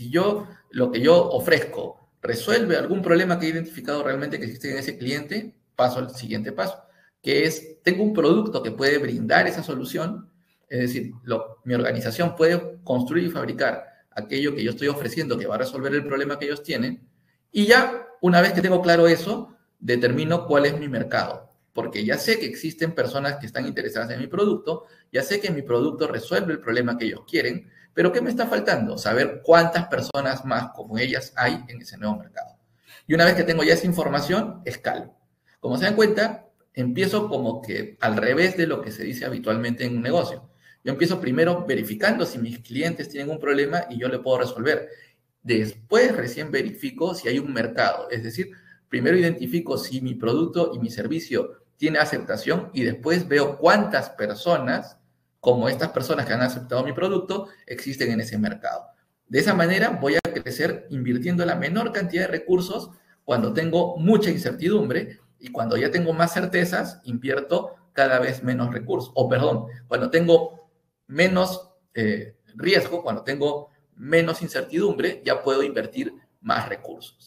lo que yo ofrezco resuelve algún problema que he identificado realmente que existe en ese cliente, paso al siguiente paso, que es, tengo un producto que puede brindar esa solución, es decir, mi organización puede construir y fabricar aquello que yo estoy ofreciendo que va a resolver el problema que ellos tienen, y ya, una vez que tengo claro eso, determino cuál es mi mercado, porque ya sé que existen personas que están interesadas en mi producto, ya sé que mi producto resuelve el problema que ellos quieren, pero ¿qué me está faltando? Saber cuántas personas más como ellas hay en ese nuevo mercado. Y una vez que tengo ya esa información, escalo. Como se dan cuenta, empiezo como que al revés de lo que se dice habitualmente en un negocio. Yo empiezo primero verificando si mis clientes tienen un problema y yo le puedo resolver. Después recién verifico si hay un mercado. Es decir, primero identifico si mi producto y mi servicio tiene aceptación y después veo cuántas personas, como estas personas que han aceptado mi producto, existen en ese mercado. De esa manera voy a crecer invirtiendo la menor cantidad de recursos cuando tengo mucha incertidumbre y cuando ya tengo más certezas, invierto cada vez menos recursos. O perdón, cuando tengo menos riesgo, cuando tengo menos incertidumbre, ya puedo invertir más recursos.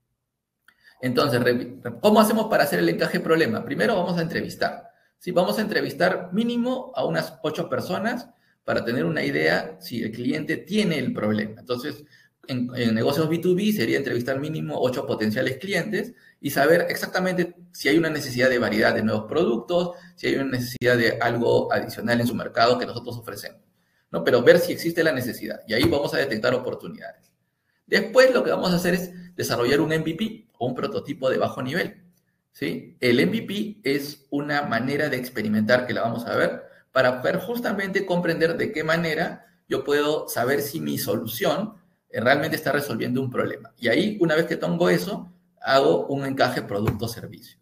Entonces, ¿cómo hacemos para hacer el encaje problema? Primero vamos a entrevistar. ¿Sí? Vamos a entrevistar mínimo a unas 8 personas para tener una idea si el cliente tiene el problema. Entonces, en negocios B2B sería entrevistar mínimo 8 potenciales clientes y saber exactamente si hay una necesidad de variedad de nuevos productos, si hay una necesidad de algo adicional en su mercado que nosotros ofrecemos, ¿no? Pero ver si existe la necesidad y ahí vamos a detectar oportunidades. Después lo que vamos a hacer es desarrollar un MVP o un prototipo de bajo nivel, ¿sí? El MVP es una manera de experimentar que la vamos a ver para poder justamente comprender de qué manera yo puedo saber si mi solución realmente está resolviendo un problema. Y ahí, una vez que tengo eso, hago un encaje producto-servicio.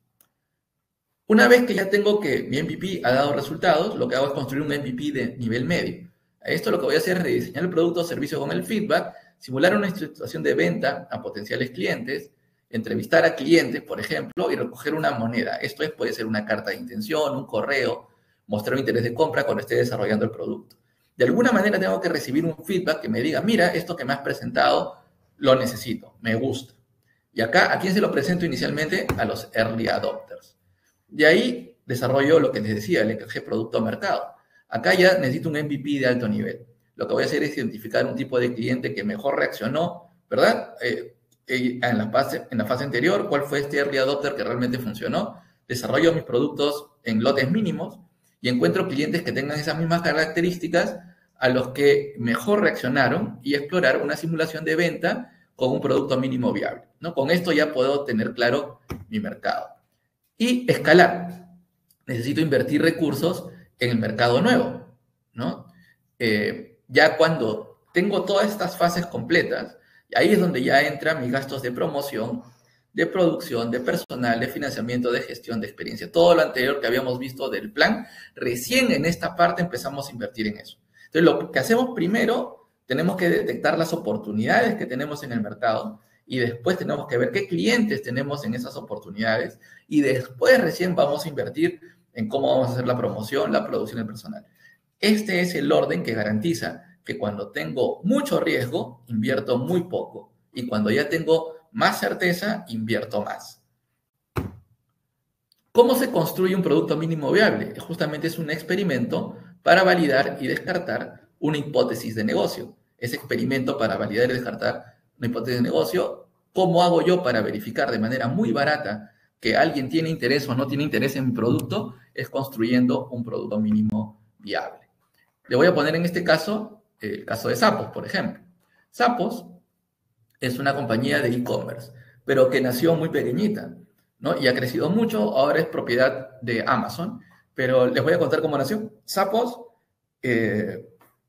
Una vez que ya tengo que mi MVP ha dado resultados, lo que hago es construir un MVP de nivel medio. A esto lo que voy a hacer es rediseñar el producto o servicio con el feedback, simular una situación de venta a potenciales clientes, entrevistar a clientes, por ejemplo, y recoger una moneda. Esto puede ser una carta de intención, un correo, mostrar un interés de compra cuando esté desarrollando el producto. De alguna manera tengo que recibir un feedback que me diga, mira, esto que me has presentado lo necesito, me gusta. Y acá, ¿a quién se lo presento inicialmente? A los early adopters. De ahí desarrollo lo que les decía, el encaje producto a mercado. Acá ya necesito un MVP de alto nivel. Lo que voy a hacer es identificar un tipo de cliente que mejor reaccionó, ¿verdad? En la fase anterior, cuál fue este early adopter que realmente funcionó. Desarrollo mis productos en lotes mínimos y encuentro clientes que tengan esas mismas características a los que mejor reaccionaron y explorar una simulación de venta con un producto mínimo viable, ¿no? Con esto ya puedo tener claro mi mercado. Y escalar. Necesito invertir recursos en el mercado nuevo, ¿no? Ya cuando tengo todas estas fases completas, ahí es donde ya entran mis gastos de promoción, de producción, de personal, de financiamiento, de gestión, de experiencia. Todo lo anterior que habíamos visto del plan, recién en esta parte empezamos a invertir en eso. Entonces, lo que hacemos primero, tenemos que detectar las oportunidades que tenemos en el mercado y después tenemos que ver qué clientes tenemos en esas oportunidades y después recién vamos a invertir en cómo vamos a hacer la promoción, la producción del personal. Este es el orden que garantiza que cuando tengo mucho riesgo, invierto muy poco. Y cuando ya tengo más certeza, invierto más. ¿Cómo se construye un producto mínimo viable? Justamente es un experimento para validar y descartar una hipótesis de negocio. Ese experimento para validar y descartar una hipótesis de negocio, ¿cómo hago yo para verificar de manera muy barata que alguien tiene interés o no tiene interés en mi producto? Es construyendo un producto mínimo viable. Le voy a poner en este caso el caso de Zappos, por ejemplo. Zappos es una compañía de e-commerce, pero que nació muy pequeñita, ¿no? Y ha crecido mucho, ahora es propiedad de Amazon, pero les voy a contar cómo nació. Zappos eh,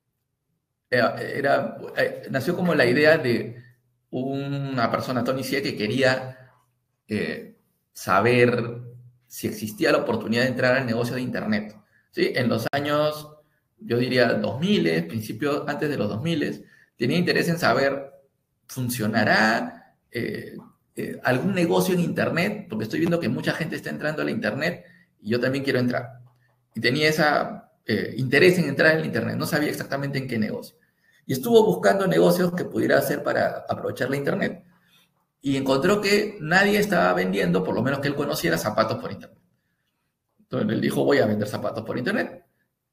nació como la idea de una persona, Tony Xie, que quería saber si existía la oportunidad de entrar al negocio de Internet. ¿Sí? En los años, yo diría 2000, principios antes de los 2000, tenía interés en saber, ¿funcionará algún negocio en Internet? Porque estoy viendo que mucha gente está entrando a la Internet y yo también quiero entrar. Y tenía ese interés en entrar en la Internet, no sabía exactamente en qué negocio. Y estuvo buscando negocios que pudiera hacer para aprovechar la Internet. Y encontró que nadie estaba vendiendo, por lo menos que él conociera, zapatos por Internet. Entonces él dijo, voy a vender zapatos por Internet.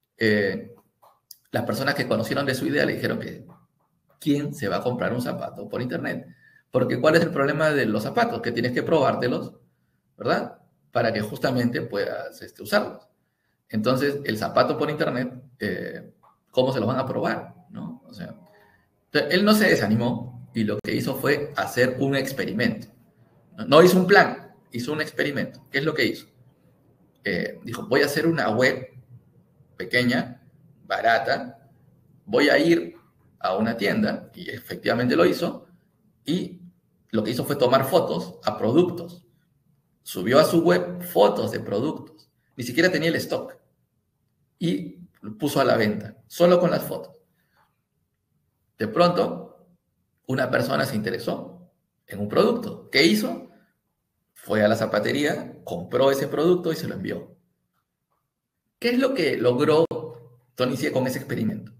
Las personas que conocieron de su idea le dijeron que ¿quién se va a comprar un zapato por Internet? Porque ¿cuál es el problema de los zapatos? Que tienes que probártelos, ¿verdad? Para que justamente puedas usarlos. Entonces, el zapato por Internet, ¿cómo se lo van a probar? ¿No? O sea, él no se desanimó y lo que hizo fue hacer un experimento. No hizo un plan, hizo un experimento. ¿Qué es lo que hizo? Dijo, voy a hacer una web pequeña, barata, voy a ir a una tienda, y efectivamente lo hizo, y lo que hizo fue tomar fotos a productos. Subió a su web fotos de productos. Ni siquiera tenía el stock. Y lo puso a la venta, solo con las fotos. De pronto, una persona se interesó en un producto. ¿Qué hizo? Fue a la zapatería, compró ese producto y se lo envió. ¿Qué es lo que logró Tony Xie con ese experimento?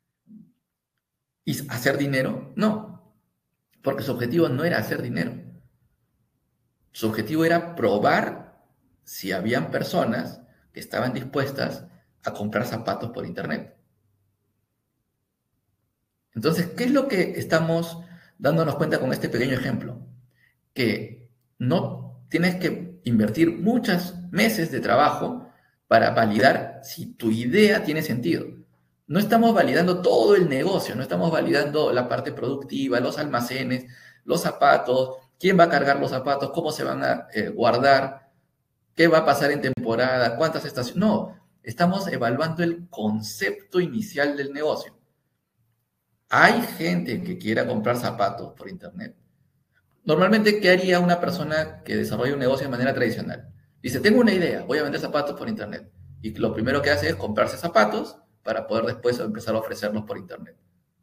¿Y hacer dinero? No, porque su objetivo no era hacer dinero. Su objetivo era probar si habían personas que estaban dispuestas a comprar zapatos por Internet. Entonces, ¿qué es lo que estamos dándonos cuenta con este pequeño ejemplo? Que no tienes que invertir muchos meses de trabajo para validar si tu idea tiene sentido. No estamos validando todo el negocio, no estamos validando la parte productiva, los almacenes, los zapatos, quién va a cargar los zapatos, cómo se van a guardar, qué va a pasar en temporada, cuántas estaciones. No, estamos evaluando el concepto inicial del negocio. Hay gente que quiera comprar zapatos por Internet. Normalmente, ¿qué haría una persona que desarrolla un negocio de manera tradicional? Dice, tengo una idea, voy a vender zapatos por Internet. Y lo primero que hace es comprarse zapatos para poder después empezar a ofrecerlos por Internet.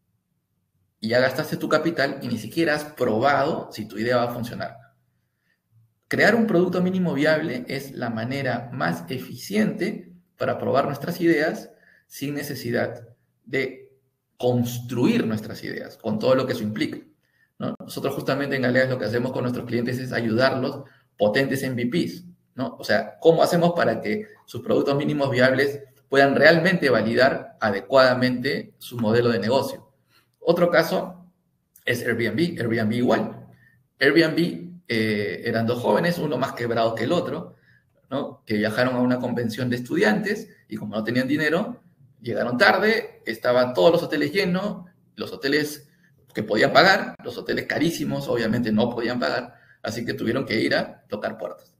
Y ya gastaste tu capital y ni siquiera has probado si tu idea va a funcionar. Crear un producto mínimo viable es la manera más eficiente para probar nuestras ideas sin necesidad de construir nuestras ideas, con todo lo que eso implica, ¿no? Nosotros justamente en Galeas lo que hacemos con nuestros clientes es ayudarlos potentes MVPs, ¿no? O sea, ¿cómo hacemos para que sus productos mínimos viables puedan realmente validar adecuadamente su modelo de negocio? Otro caso es Airbnb. Airbnb igual. Airbnb eran dos jóvenes, uno más quebrado que el otro, ¿no? Que viajaron a una convención de estudiantes y como no tenían dinero, llegaron tarde, estaban todos los hoteles llenos, los hoteles que podían pagar, los hoteles carísimos obviamente no podían pagar, así que tuvieron que ir a tocar puertas.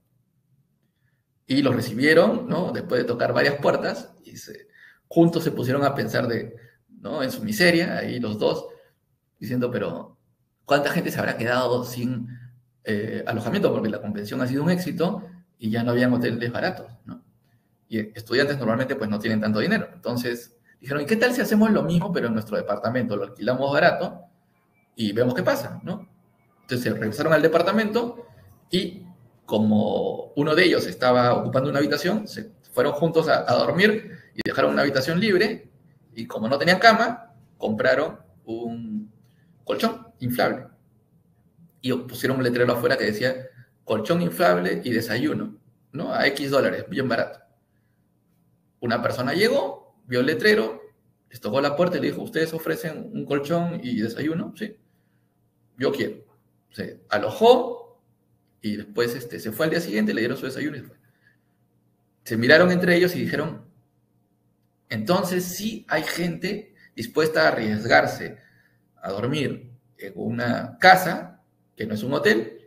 Y los recibieron, ¿no? Después de tocar varias puertas, y juntos se pusieron a pensar ¿no? En su miseria, ahí los dos, diciendo, pero ¿cuánta gente se habrá quedado sin alojamiento? Porque la convención ha sido un éxito y ya no habían hoteles baratos, ¿no? Y estudiantes normalmente pues no tienen tanto dinero. Entonces dijeron, ¿y qué tal si hacemos lo mismo pero en nuestro departamento? Lo alquilamos barato y vemos qué pasa, ¿no? Entonces regresaron al departamento y como uno de ellos estaba ocupando una habitación, se fueron juntos a dormir y dejaron una habitación libre y como no tenían cama, compraron un colchón inflable y pusieron un letrero afuera que decía colchón inflable y desayuno, ¿no? A X dólares, bien barato. Una persona llegó, vio el letrero, les tocó la puerta y le dijo, ¿ustedes ofrecen un colchón y desayuno? Sí, yo quiero. Se alojó y después se fue al día siguiente, le dieron su desayuno y se fue. Se miraron entre ellos y dijeron, entonces sí hay gente dispuesta a arriesgarse a dormir en una casa, que no es un hotel,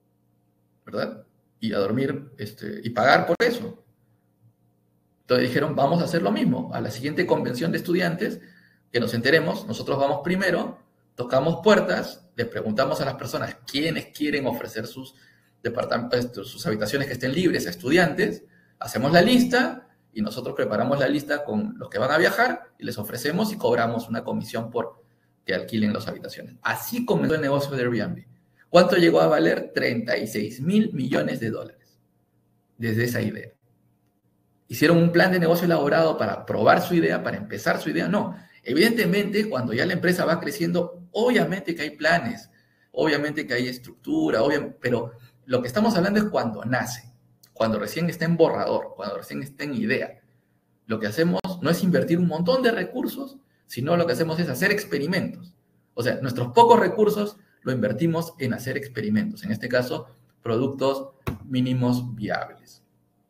¿verdad? Y a dormir y pagar por eso. Entonces dijeron, vamos a hacer lo mismo. A la siguiente convención de estudiantes, que nos enteremos, nosotros vamos primero, tocamos puertas, les preguntamos a las personas quiénes quieren ofrecer sus habitaciones que estén libres a estudiantes, hacemos la lista y nosotros preparamos la lista con los que van a viajar y les ofrecemos y cobramos una comisión por que alquilen las habitaciones. Así comenzó el negocio de Airbnb. ¿Cuánto llegó a valer? 36.000 millones de dólares desde esa idea. ¿Hicieron un plan de negocio elaborado para probar su idea, para empezar su idea? No. Evidentemente, cuando ya la empresa va creciendo, obviamente que hay planes, obviamente que hay estructura, pero lo que estamos hablando es cuando nace, cuando recién está en borrador, cuando recién está en idea. Lo que hacemos no es invertir un montón de recursos, sino lo que hacemos es hacer experimentos. O sea, nuestros pocos recursos lo invertimos en hacer experimentos, en este caso, productos mínimos viables.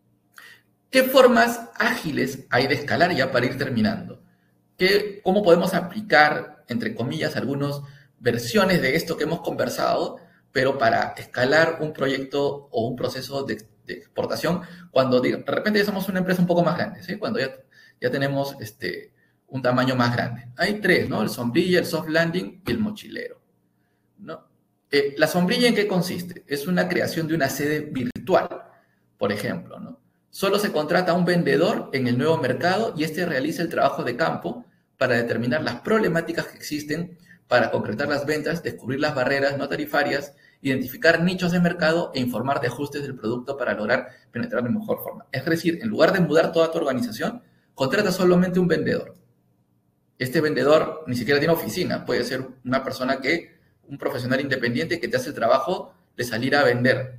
¿Qué formas ágiles hay de escalar ya para ir terminando? ¿Cómo podemos aplicar, entre comillas, algunas versiones de esto que hemos conversado, pero para escalar un proyecto o un proceso de exportación cuando de repente ya somos una empresa un poco más grande, ¿sí? Cuando ya tenemos un tamaño más grande? Hay tres, ¿no? El sombrilla, el soft landing y el mochilero, ¿no? ¿La sombrilla en qué consiste? Es una creación de una sede virtual, por ejemplo, ¿no? Solo se contrata a un vendedor en el nuevo mercado y realiza el trabajo de campo para determinar las problemáticas que existen, para concretar las ventas, descubrir las barreras no tarifarias, identificar nichos de mercado e informar de ajustes del producto para lograr penetrar de mejor forma. Es decir, en lugar de mudar toda tu organización, contrata solamente un vendedor. Este vendedor ni siquiera tiene oficina, puede ser una persona un profesional independiente que te hace el trabajo de salir a vender.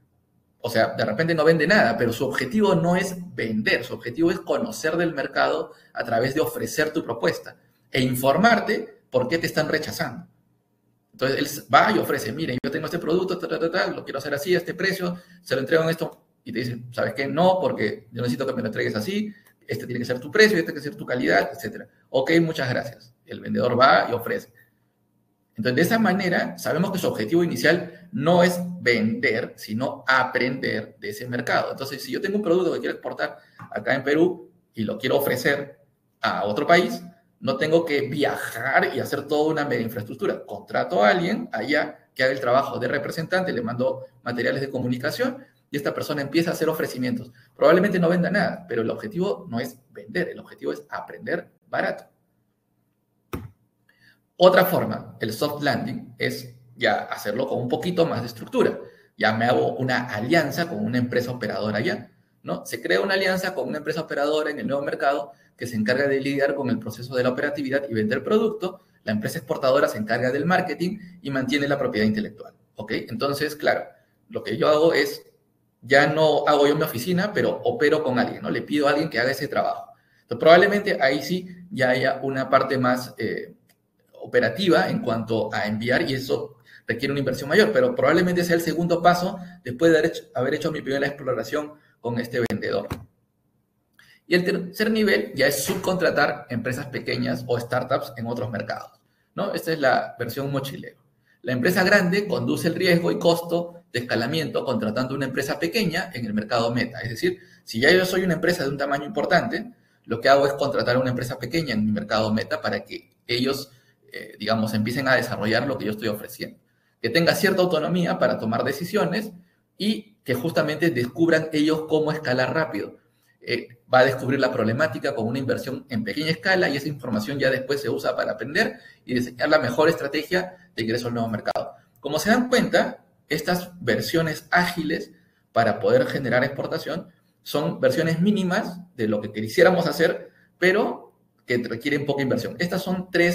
O sea, de repente no vende nada, pero su objetivo no es vender, su objetivo es conocer del mercado a través de ofrecer tu propuesta e informarte por qué te están rechazando. Entonces él va y ofrece, mire, yo tengo este producto, lo quiero hacer así, a este precio, se lo entrego en esto, y te dicen, ¿sabes qué? No, porque yo necesito que me lo entregues así, tiene que ser tu precio, tiene que ser tu calidad, etc. Ok, muchas gracias. El vendedor va y ofrece. Entonces, de esa manera, sabemos que su objetivo inicial no es vender, sino aprender de ese mercado. Entonces, si yo tengo un producto que quiero exportar acá en Perú y lo quiero ofrecer a otro país, no tengo que viajar y hacer toda una mega infraestructura. Contrato a alguien allá que haga el trabajo de representante, le mando materiales de comunicación y esta persona empieza a hacer ofrecimientos. Probablemente no venda nada, pero el objetivo no es vender, el objetivo es aprender barato. Otra forma, el soft landing, es ya hacerlo con un poquito más de estructura. Ya me hago una alianza con una empresa operadora ya, ¿no? Se crea una alianza con una empresa operadora en el nuevo mercado que se encarga de lidiar con el proceso de la operatividad y vender producto. La empresa exportadora se encarga del marketing y mantiene la propiedad intelectual, ¿ok? Entonces, claro, lo que yo hago es, ya no hago yo mi oficina, pero opero con alguien, ¿no? Le pido a alguien que haga ese trabajo. Entonces, probablemente ahí sí ya haya una parte más operativa en cuanto a enviar y eso requiere una inversión mayor, pero probablemente sea el segundo paso después de haber hecho mi primera exploración con este vendedor. Y el tercer nivel ya es subcontratar empresas pequeñas o startups en otros mercados, ¿no? Esta es la versión mochilero. La empresa grande conduce el riesgo y costo de escalamiento contratando una empresa pequeña en el mercado meta. Es decir, si ya yo soy una empresa de un tamaño importante, lo que hago es contratar a una empresa pequeña en mi mercado meta para que ellos digamos, empiecen a desarrollar lo que yo estoy ofreciendo. Que tenga cierta autonomía para tomar decisiones y que justamente descubran ellos cómo escalar rápido. Va a descubrir la problemática con una inversión en pequeña escala y esa información ya después se usa para aprender y diseñar la mejor estrategia de ingreso al nuevo mercado. Como se dan cuenta, estas versiones ágiles para poder generar exportación son versiones mínimas de lo que quisiéramos hacer, pero que requieren poca inversión. Estas son tres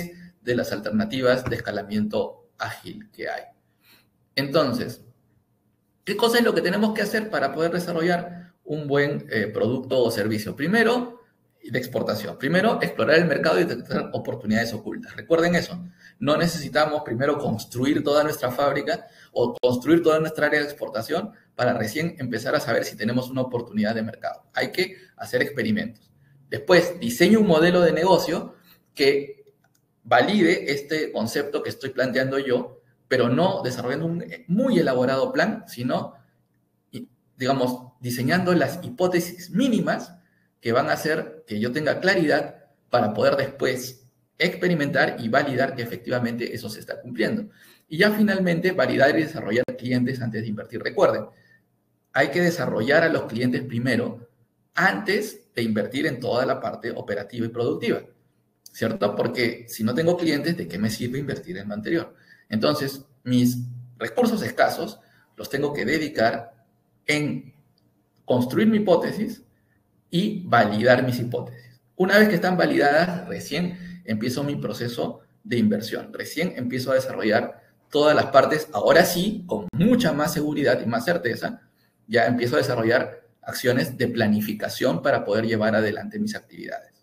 de las alternativas de escalamiento ágil que hay. Entonces, ¿qué cosa es lo que tenemos que hacer para poder desarrollar un buen producto o servicio? Primero, de exportación. Primero, explorar el mercado y detectar oportunidades ocultas. Recuerden eso. No necesitamos primero construir toda nuestra fábrica o construir toda nuestra área de exportación para recién empezar a saber si tenemos una oportunidad de mercado. Hay que hacer experimentos. Después, diseño un modelo de negocio que valide este concepto que estoy planteando yo, pero no desarrollando un muy elaborado plan, sino, digamos, diseñando las hipótesis mínimas que van a hacer que yo tenga claridad para poder después experimentar y validar que efectivamente eso se está cumpliendo. Y ya finalmente validar y desarrollar clientes antes de invertir. Recuerden, hay que desarrollar a los clientes primero antes de invertir en toda la parte operativa y productiva, ¿cierto? Porque si no tengo clientes, ¿de qué me sirve invertir en lo anterior? Entonces, mis recursos escasos los tengo que dedicar en construir mi hipótesis y validar mis hipótesis. Una vez que están validadas, recién empiezo mi proceso de inversión. Recién empiezo a desarrollar todas las partes, ahora sí, con mucha más seguridad y más certeza, ya empiezo a desarrollar acciones de planificación para poder llevar adelante mis actividades.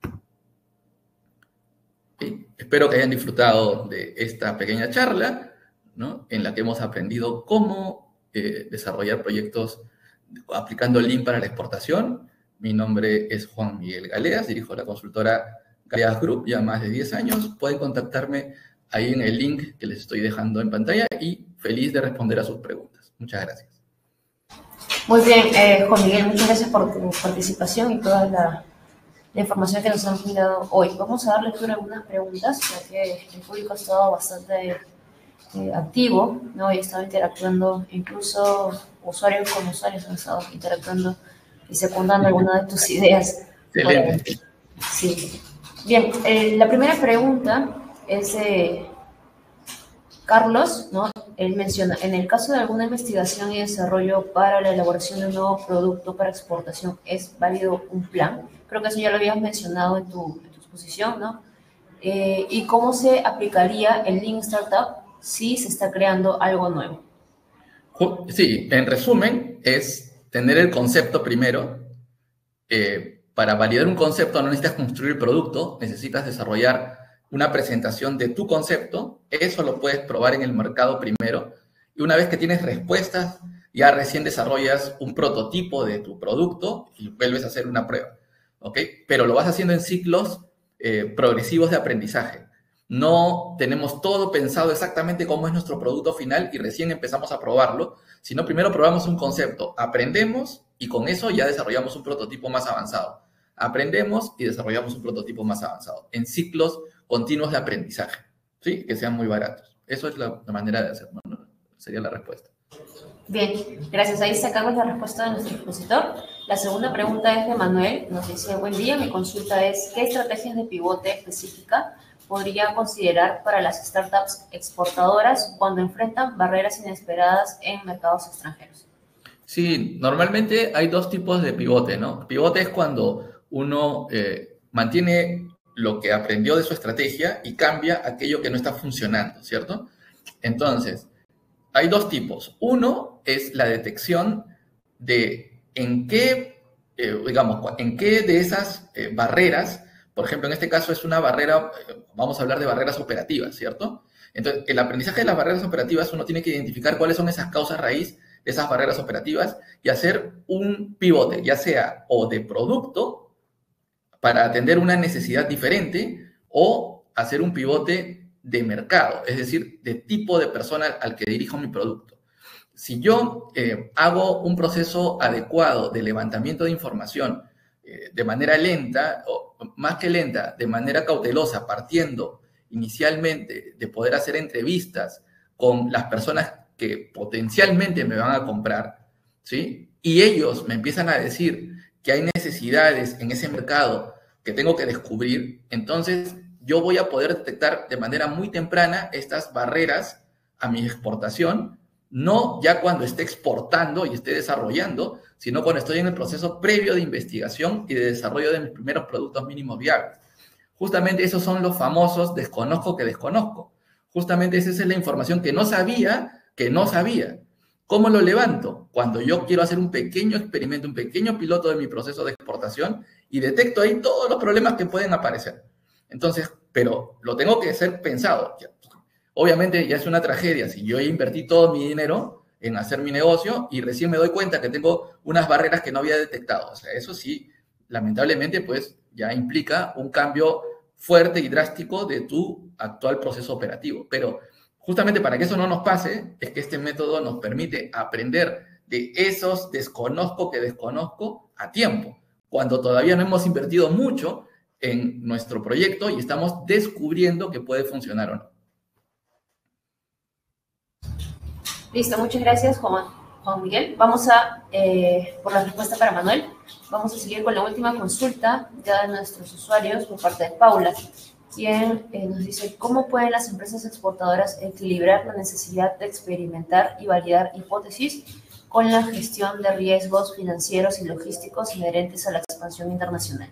¿Sí? Espero que hayan disfrutado de esta pequeña charla, ¿no?, en la que hemos aprendido cómo desarrollar proyectos aplicando Lean para la exportación. Mi nombre es Juan Miguel Galeas, dirijo la consultora Galeas Group ya más de 10 años. Pueden contactarme ahí en el link que les estoy dejando en pantalla y feliz de responder a sus preguntas. Muchas gracias. Muy bien, Juan Miguel, muchas gracias por tu participación y toda la información que nos han brindado hoy. Vamos a dar lectura a algunas preguntas, ya que el público ha estado bastante activo, ¿no? Y ha estado interactuando, incluso usuarios con usuarios han estado interactuando y secundando algunas de tus ideas. Excelente. Sí. Bien, la primera pregunta es de Carlos, ¿no? Él menciona, en el caso de alguna investigación y desarrollo para la elaboración de un nuevo producto para exportación, ¿es válido un plan? Creo que eso ya lo habías mencionado en tu exposición, ¿no? ¿Y cómo se aplicaría el Lean Startup si se está creando algo nuevo? Sí, en resumen, es tener el concepto primero. Para validar un concepto no necesitas construir el producto, necesitas desarrollar una presentación de tu concepto. Eso lo puedes probar en el mercado primero. Y una vez que tienes respuestas, ya recién desarrollas un prototipo de tu producto y vuelves a hacer una prueba. ¿Ok? Pero lo vas haciendo en ciclos progresivos de aprendizaje. No tenemos todo pensado exactamente cómo es nuestro producto final y recién empezamos a probarlo, sino primero probamos un concepto, aprendemos y con eso ya desarrollamos un prototipo más avanzado. Aprendemos y desarrollamos un prototipo más avanzado en ciclos continuos de aprendizaje, ¿sí? Que sean muy baratos. Eso es la manera de hacerlo, ¿no? Sería la respuesta. Bien, gracias. Ahí sacamos la respuesta de nuestro expositor. La segunda pregunta es de Manuel. Nos dice, buen día, mi consulta es, ¿qué estrategias de pivote específica podría considerar para las startups exportadoras cuando enfrentan barreras inesperadas en mercados extranjeros? Sí, normalmente hay dos tipos de pivote, ¿no? Pivote es cuando uno mantiene lo que aprendió de su estrategia y cambia aquello que no está funcionando, ¿cierto? Entonces, hay dos tipos. Uno es la detección de en qué, en qué de esas barreras, por ejemplo, en este caso es una barrera, vamos a hablar de barreras operativas, ¿cierto? Entonces, el aprendizaje de las barreras operativas, uno tiene que identificar cuáles son esas causas raíz de esas barreras operativas y hacer un pivote, ya sea o de producto para atender una necesidad diferente o hacer un pivote de mercado, es decir, de tipo de persona al que dirijo mi producto. Si yo hago un proceso adecuado de levantamiento de información de manera lenta, o más que lenta, de manera cautelosa, partiendo inicialmente de poder hacer entrevistas con las personas que potencialmente me van a comprar, ¿sí? Y ellos me empiezan a decir que hay necesidades en ese mercado que tengo que descubrir, entonces yo voy a poder detectar de manera muy temprana estas barreras a mi exportación, no ya cuando esté exportando y esté desarrollando, sino cuando estoy en el proceso previo de investigación y de desarrollo de mis primeros productos mínimos viables. Justamente esos son los famosos desconozco que desconozco. Justamente esa es la información que no sabía que no sabía. ¿Cómo lo levanto? Cuando yo quiero hacer un pequeño experimento, un pequeño piloto de mi proceso de exportación y detecto ahí todos los problemas que pueden aparecer. Entonces, pero lo tengo que ser pensado. Obviamente ya es una tragedia si yo invertí todo mi dinero en hacer mi negocio y recién me doy cuenta que tengo unas barreras que no había detectado. O sea, eso sí, lamentablemente, pues ya implica un cambio fuerte y drástico de tu actual proceso operativo. Pero justamente para que eso no nos pase, es que este método nos permite aprender de esos desconozco que desconozco a tiempo, cuando todavía no hemos invertido mucho en nuestro proyecto y estamos descubriendo que puede funcionar o no. Listo, muchas gracias, Juan Miguel. Vamos por la respuesta para Manuel, vamos a seguir con la última consulta ya de nuestros usuarios por parte de Paula, quien nos dice, ¿cómo pueden las empresas exportadoras equilibrar la necesidad de experimentar y validar hipótesis con la gestión de riesgos financieros y logísticos inherentes a la expansión internacional?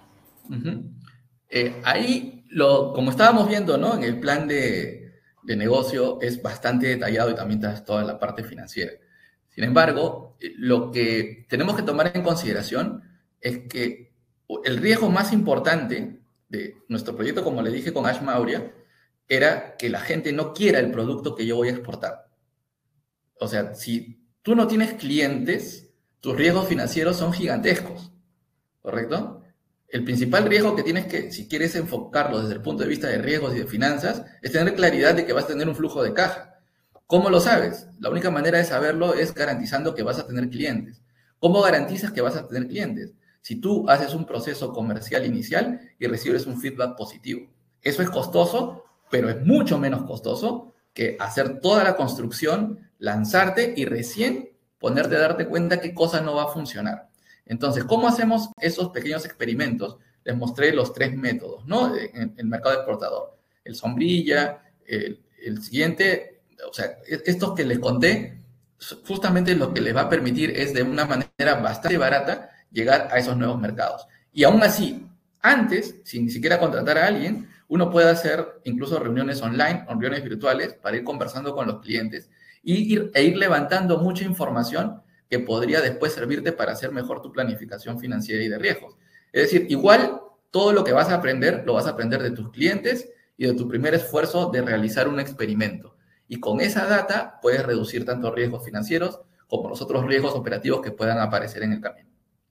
Ahí, como estábamos viendo, ¿no? En el plan de negocio es bastante detallado y también está toda la parte financiera. Sin embargo, lo que tenemos que tomar en consideración es que el riesgo más importante de nuestro proyecto, como le dije con Ash Maurya, era que la gente no quiera el producto que yo voy a exportar. O sea, si tú no tienes clientes, tus riesgos financieros son gigantescos, ¿correcto? El principal riesgo que tienes que, si quieres enfocarlo desde el punto de vista de riesgos y de finanzas, es tener claridad de que vas a tener un flujo de caja. ¿Cómo lo sabes? La única manera de saberlo es garantizando que vas a tener clientes. ¿Cómo garantizas que vas a tener clientes? Si tú haces un proceso comercial inicial y recibes un feedback positivo. Eso es costoso, pero es mucho menos costoso que hacer toda la construcción, lanzarte y recién ponerte a darte cuenta qué cosa no va a funcionar. Entonces, ¿cómo hacemos esos pequeños experimentos? Les mostré los 3 métodos, ¿no? En el mercado exportador. El sombrilla, el siguiente, o sea, estos que les conté, justamente lo que les va a permitir es de una manera bastante barata llegar a esos nuevos mercados. Y aún así, antes, sin ni siquiera contratar a alguien, uno puede hacer incluso reuniones online, reuniones virtuales, para ir conversando con los clientes e ir levantando mucha información que podría después servirte para hacer mejor tu planificación financiera y de riesgos. Es decir, igual todo lo que vas a aprender, lo vas a aprender de tus clientes y de tu primer esfuerzo de realizar un experimento. Y con esa data puedes reducir tanto riesgos financieros como los otros riesgos operativos que puedan aparecer en el camino.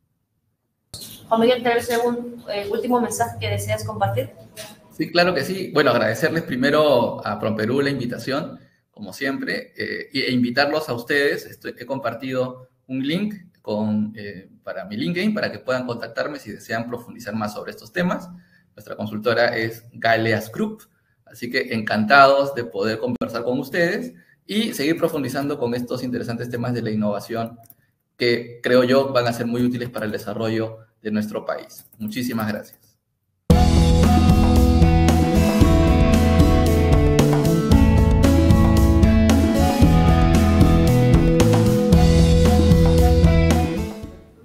Juan Miguel, ¿tienes un último mensaje que deseas compartir? Sí, claro que sí. Bueno, agradecerles primero a PROPERÚ la invitación, como siempre, e invitarlos a ustedes. He compartido un link para mi LinkedIn para que puedan contactarme si desean profundizar más sobre estos temas. Nuestra consultora es Galeas Group, así que encantados de poder conversar con ustedes y seguir profundizando con estos interesantes temas de la innovación que creo yo van a ser muy útiles para el desarrollo de nuestro país. Muchísimas gracias.